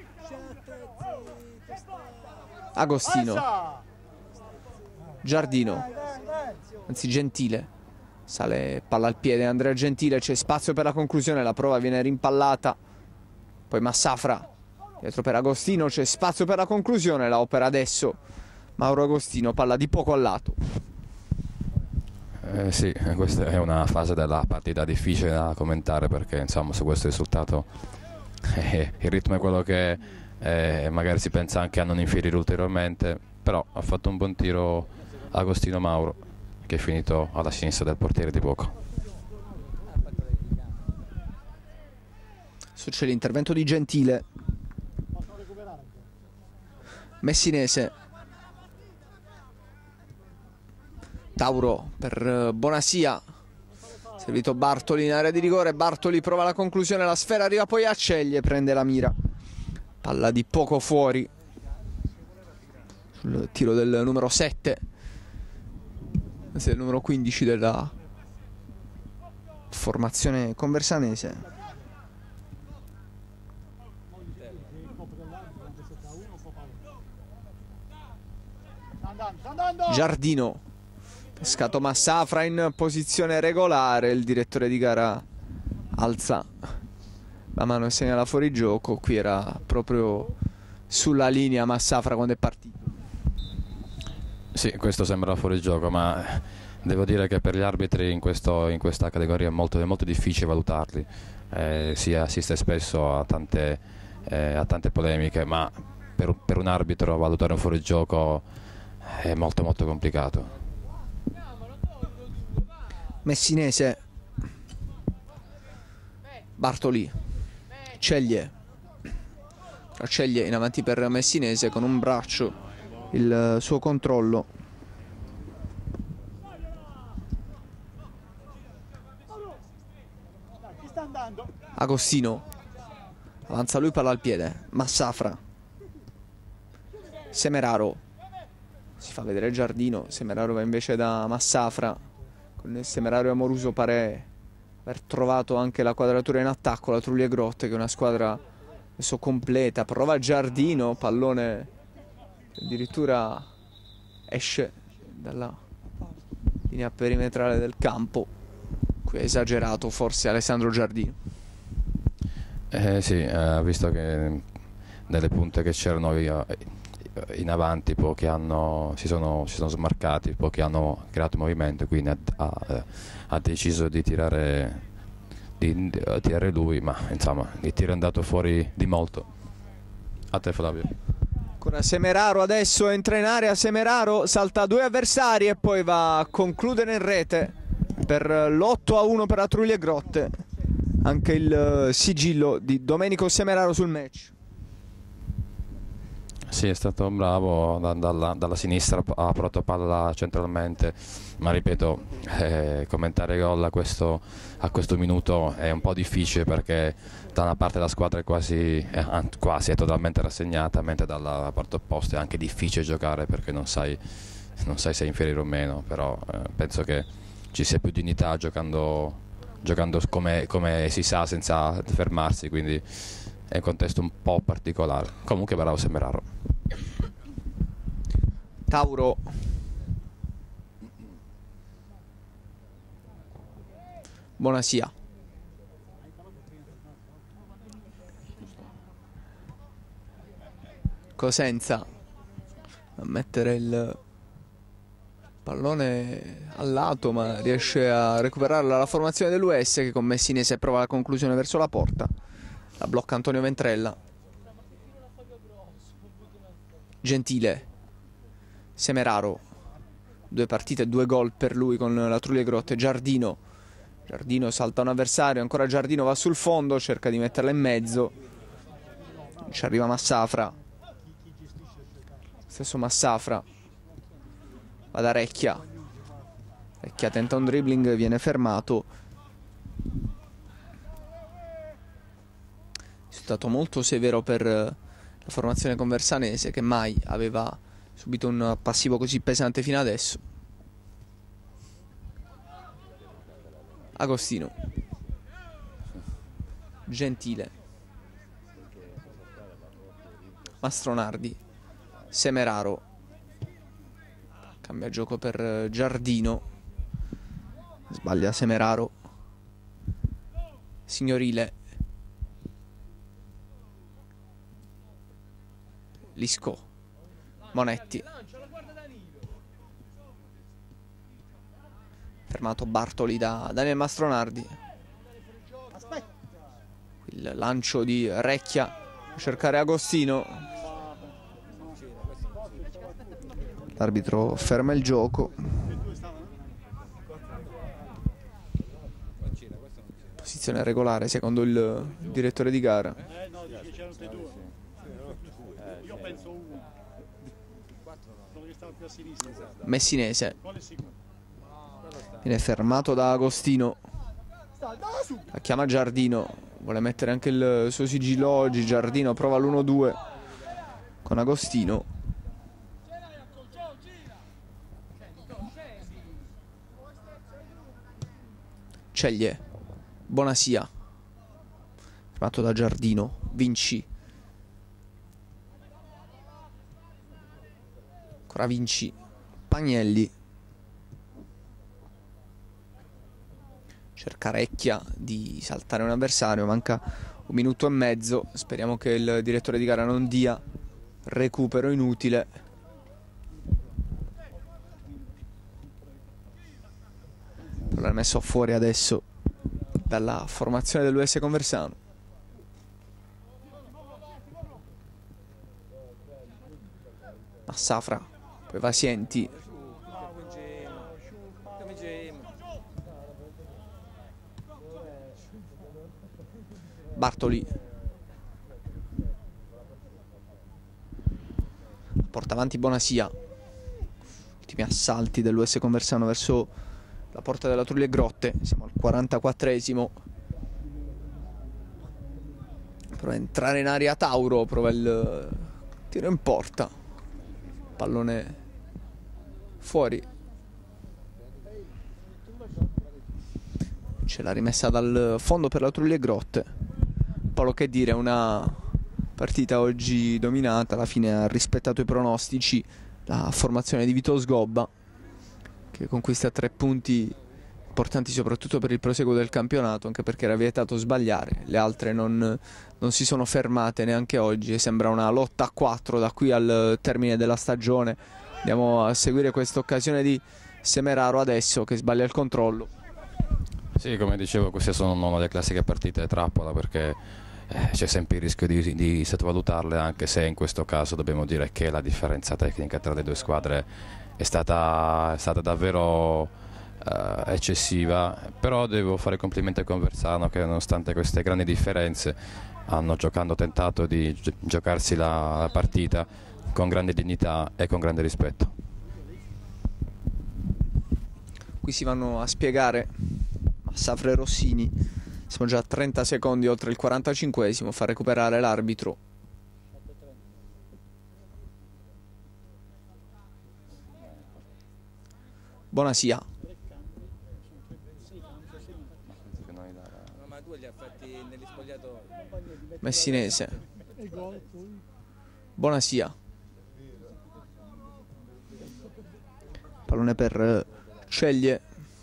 Agostino. Giardino. Anzi Gentile. Sale palla al piede Andrea Gentile. C'è spazio per la conclusione. La prova viene rimpallata. Poi Massafra. Dietro per Agostino. C'è spazio per la conclusione. La opera adesso Mauro Agostino, palla di poco al lato. Sì, questa è una fase della partita difficile da commentare, perché insomma su questo risultato il ritmo è quello che è, magari si pensa anche a non infierire ulteriormente, però ha fatto un buon tiro Agostino Mauro, che è finito alla sinistra del portiere di poco. C'è l'intervento di Gentile. Messinese. Tauro per Bonassia. Servito Bartoli in area di rigore. Bartoli prova la conclusione. La sfera arriva poi a Ceglie. Prende la mira. Palla di poco fuori. Sul tiro del numero 7. Anzi del numero 15 della formazione conversanese. Giardino. Pescato Massafra in posizione regolare. Il direttore di gara alza la mano e segnala fuori gioco. Qui era proprio sulla linea Massafra quando è partito. Sì, questo sembra fuori gioco, ma devo dire che per gli arbitri in questa categoria è molto difficile valutarli. Si assiste spesso a tante polemiche, ma per un arbitro valutare un fuorigioco è molto complicato. Messinese. Bartoli. Ceglie. Ceglie in avanti per Messinese con un braccio il suo controllo. Agostino. Avanza lui, palla al piede. Massafra. Semeraro. Si fa vedere Giardino. Semeraro va invece da Massafra. Con il Semeraro e Amoruso pare aver trovato anche la quadratura in attacco la Trulli e Grotte, che è una squadra adesso completa. Prova Giardino, pallone che addirittura esce dalla linea perimetrale del campo. Qui è esagerato forse Alessandro Giardino. Sì, visto che nelle punte che c'erano in avanti pochi si sono smarcati, pochi hanno creato movimento, quindi ha deciso di tirare lui, ma insomma il tiro è andato fuori di molto. A te Flavio. Ancora Semeraro adesso entra in area. Semeraro salta due avversari e poi va a concludere in rete per l'8-1 per la Trulli e Grotte, anche il sigillo di Domenico Semeraro sul match. Sì, è stato bravo, dalla sinistra ha provato palla centralmente, ma ripeto, commentare gol a questo minuto è un po' difficile, perché da una parte la squadra è quasi è totalmente rassegnata, mentre dalla parte opposta è anche difficile giocare, perché non sai se è inferiore o meno. Però penso che ci sia più dignità giocando come si sa, senza fermarsi, quindi è un contesto un po' particolare. Comunque bravo Semeraro. Tauro. Bonasia. Cosenza a mettere il pallone al lato, ma riesce a recuperarla la formazione dell'US, che con Messinese prova la conclusione verso la porta. La blocca Antonio Ventrella. Gentile. Semeraro. 2 partite, 2 gol per lui con la Trulli e Grotte. Giardino salta un avversario, ancora Giardino va sul fondo, cerca di metterla in mezzo. Ci arriva Massafra. Stesso Massafra. Va da Recchia. Recchia tenta un dribbling, viene fermato. Risultato molto severo per la formazione conversanese, che mai aveva subito un passivo così pesante fino adesso. Agostino. Gentile. Mastronardi. Semeraro. Cambia gioco per Giardino. Sbaglia Semeraro. Signorile. Lisco. Monetti. Fermato Bartoli da Daniel Mastronardi. Il lancio di Recchia a cercare Agostino. L'arbitro ferma il gioco. Posizione regolare secondo il direttore di gara. Io penso uno. Quello che stava più a sinistra. Messinese. Viene fermato da Agostino. La chiama Giardino. Vuole mettere anche il suo sigillo oggi. Giardino prova l'1-2 con Agostino. Ceglie. Bonasia. Fermato da Giardino. Vinci. Ancora Vinci. Pagnelli. Cerca Recchia di saltare un avversario. Manca 1 minuto e mezzo. Speriamo che il direttore di gara non dia recupero inutile. L'ha messo fuori adesso dalla formazione dell'US Conversano. Massafra. Poi Vasienti. Bartoli. Porta avanti Bonasia. Ultimi assalti dell'US Conversano verso la porta della Trulli e Grotte. Siamo al 44esimo. Prova a entrare in area Tauro. Prova il tiro in porta. Pallone fuori. Ce l'ha rimessa dal fondo per la Trulli e Grotte. Paolo, che dire, una partita oggi dominata. Alla fine ha rispettato i pronostici la formazione di Vito Sgobba, che conquista 3 punti importanti soprattutto per il proseguo del campionato, anche perché era vietato sbagliare. Le altre non si sono fermate neanche oggi e sembra una lotta a 4 da qui al termine della stagione. Andiamo a seguire questa occasione di Semeraro adesso, che sbaglia il controllo. Sì, come dicevo, queste sono le classiche partite trappola, perché c'è sempre il rischio di sottovalutarle, anche se in questo caso dobbiamo dire che la differenza tecnica tra le due squadre è stata davvero eccessiva, però devo fare complimenti a Conversano che nonostante queste grandi differenze hanno tentato di giocarsi la partita con grande dignità e con grande rispetto. Qui si vanno a spiegare Massafra e Rossini, siamo già a 30 secondi oltre il 45esimo, fa recuperare l'arbitro. Bonasia. Messinese. Bonasia. Pallone per Ceglie.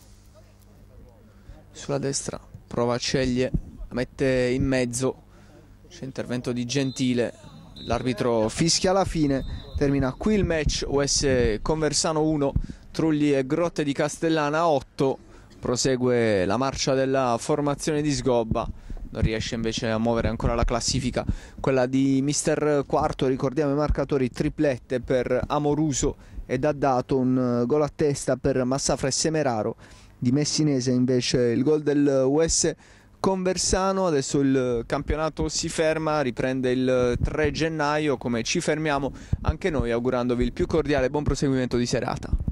Sulla destra prova Ceglie, la mette in mezzo, c'è intervento di Gentile, l'arbitro fischia alla fine, termina qui il match. US Conversano 1, Trulli e Grotte di Castellana 8, prosegue la marcia della formazione di Sgobba, non riesce invece a muovere ancora la classifica, quella di Mister Quarto. Ricordiamo i marcatori: triplette per Amoruso ed ha dato un gol a testa per Massafra e Semeraro. Di Messinese invece il gol del US Conversano. Adesso il campionato si ferma, riprende il 3 gennaio, come ci fermiamo anche noi, augurandovi il più cordiale buon proseguimento di serata.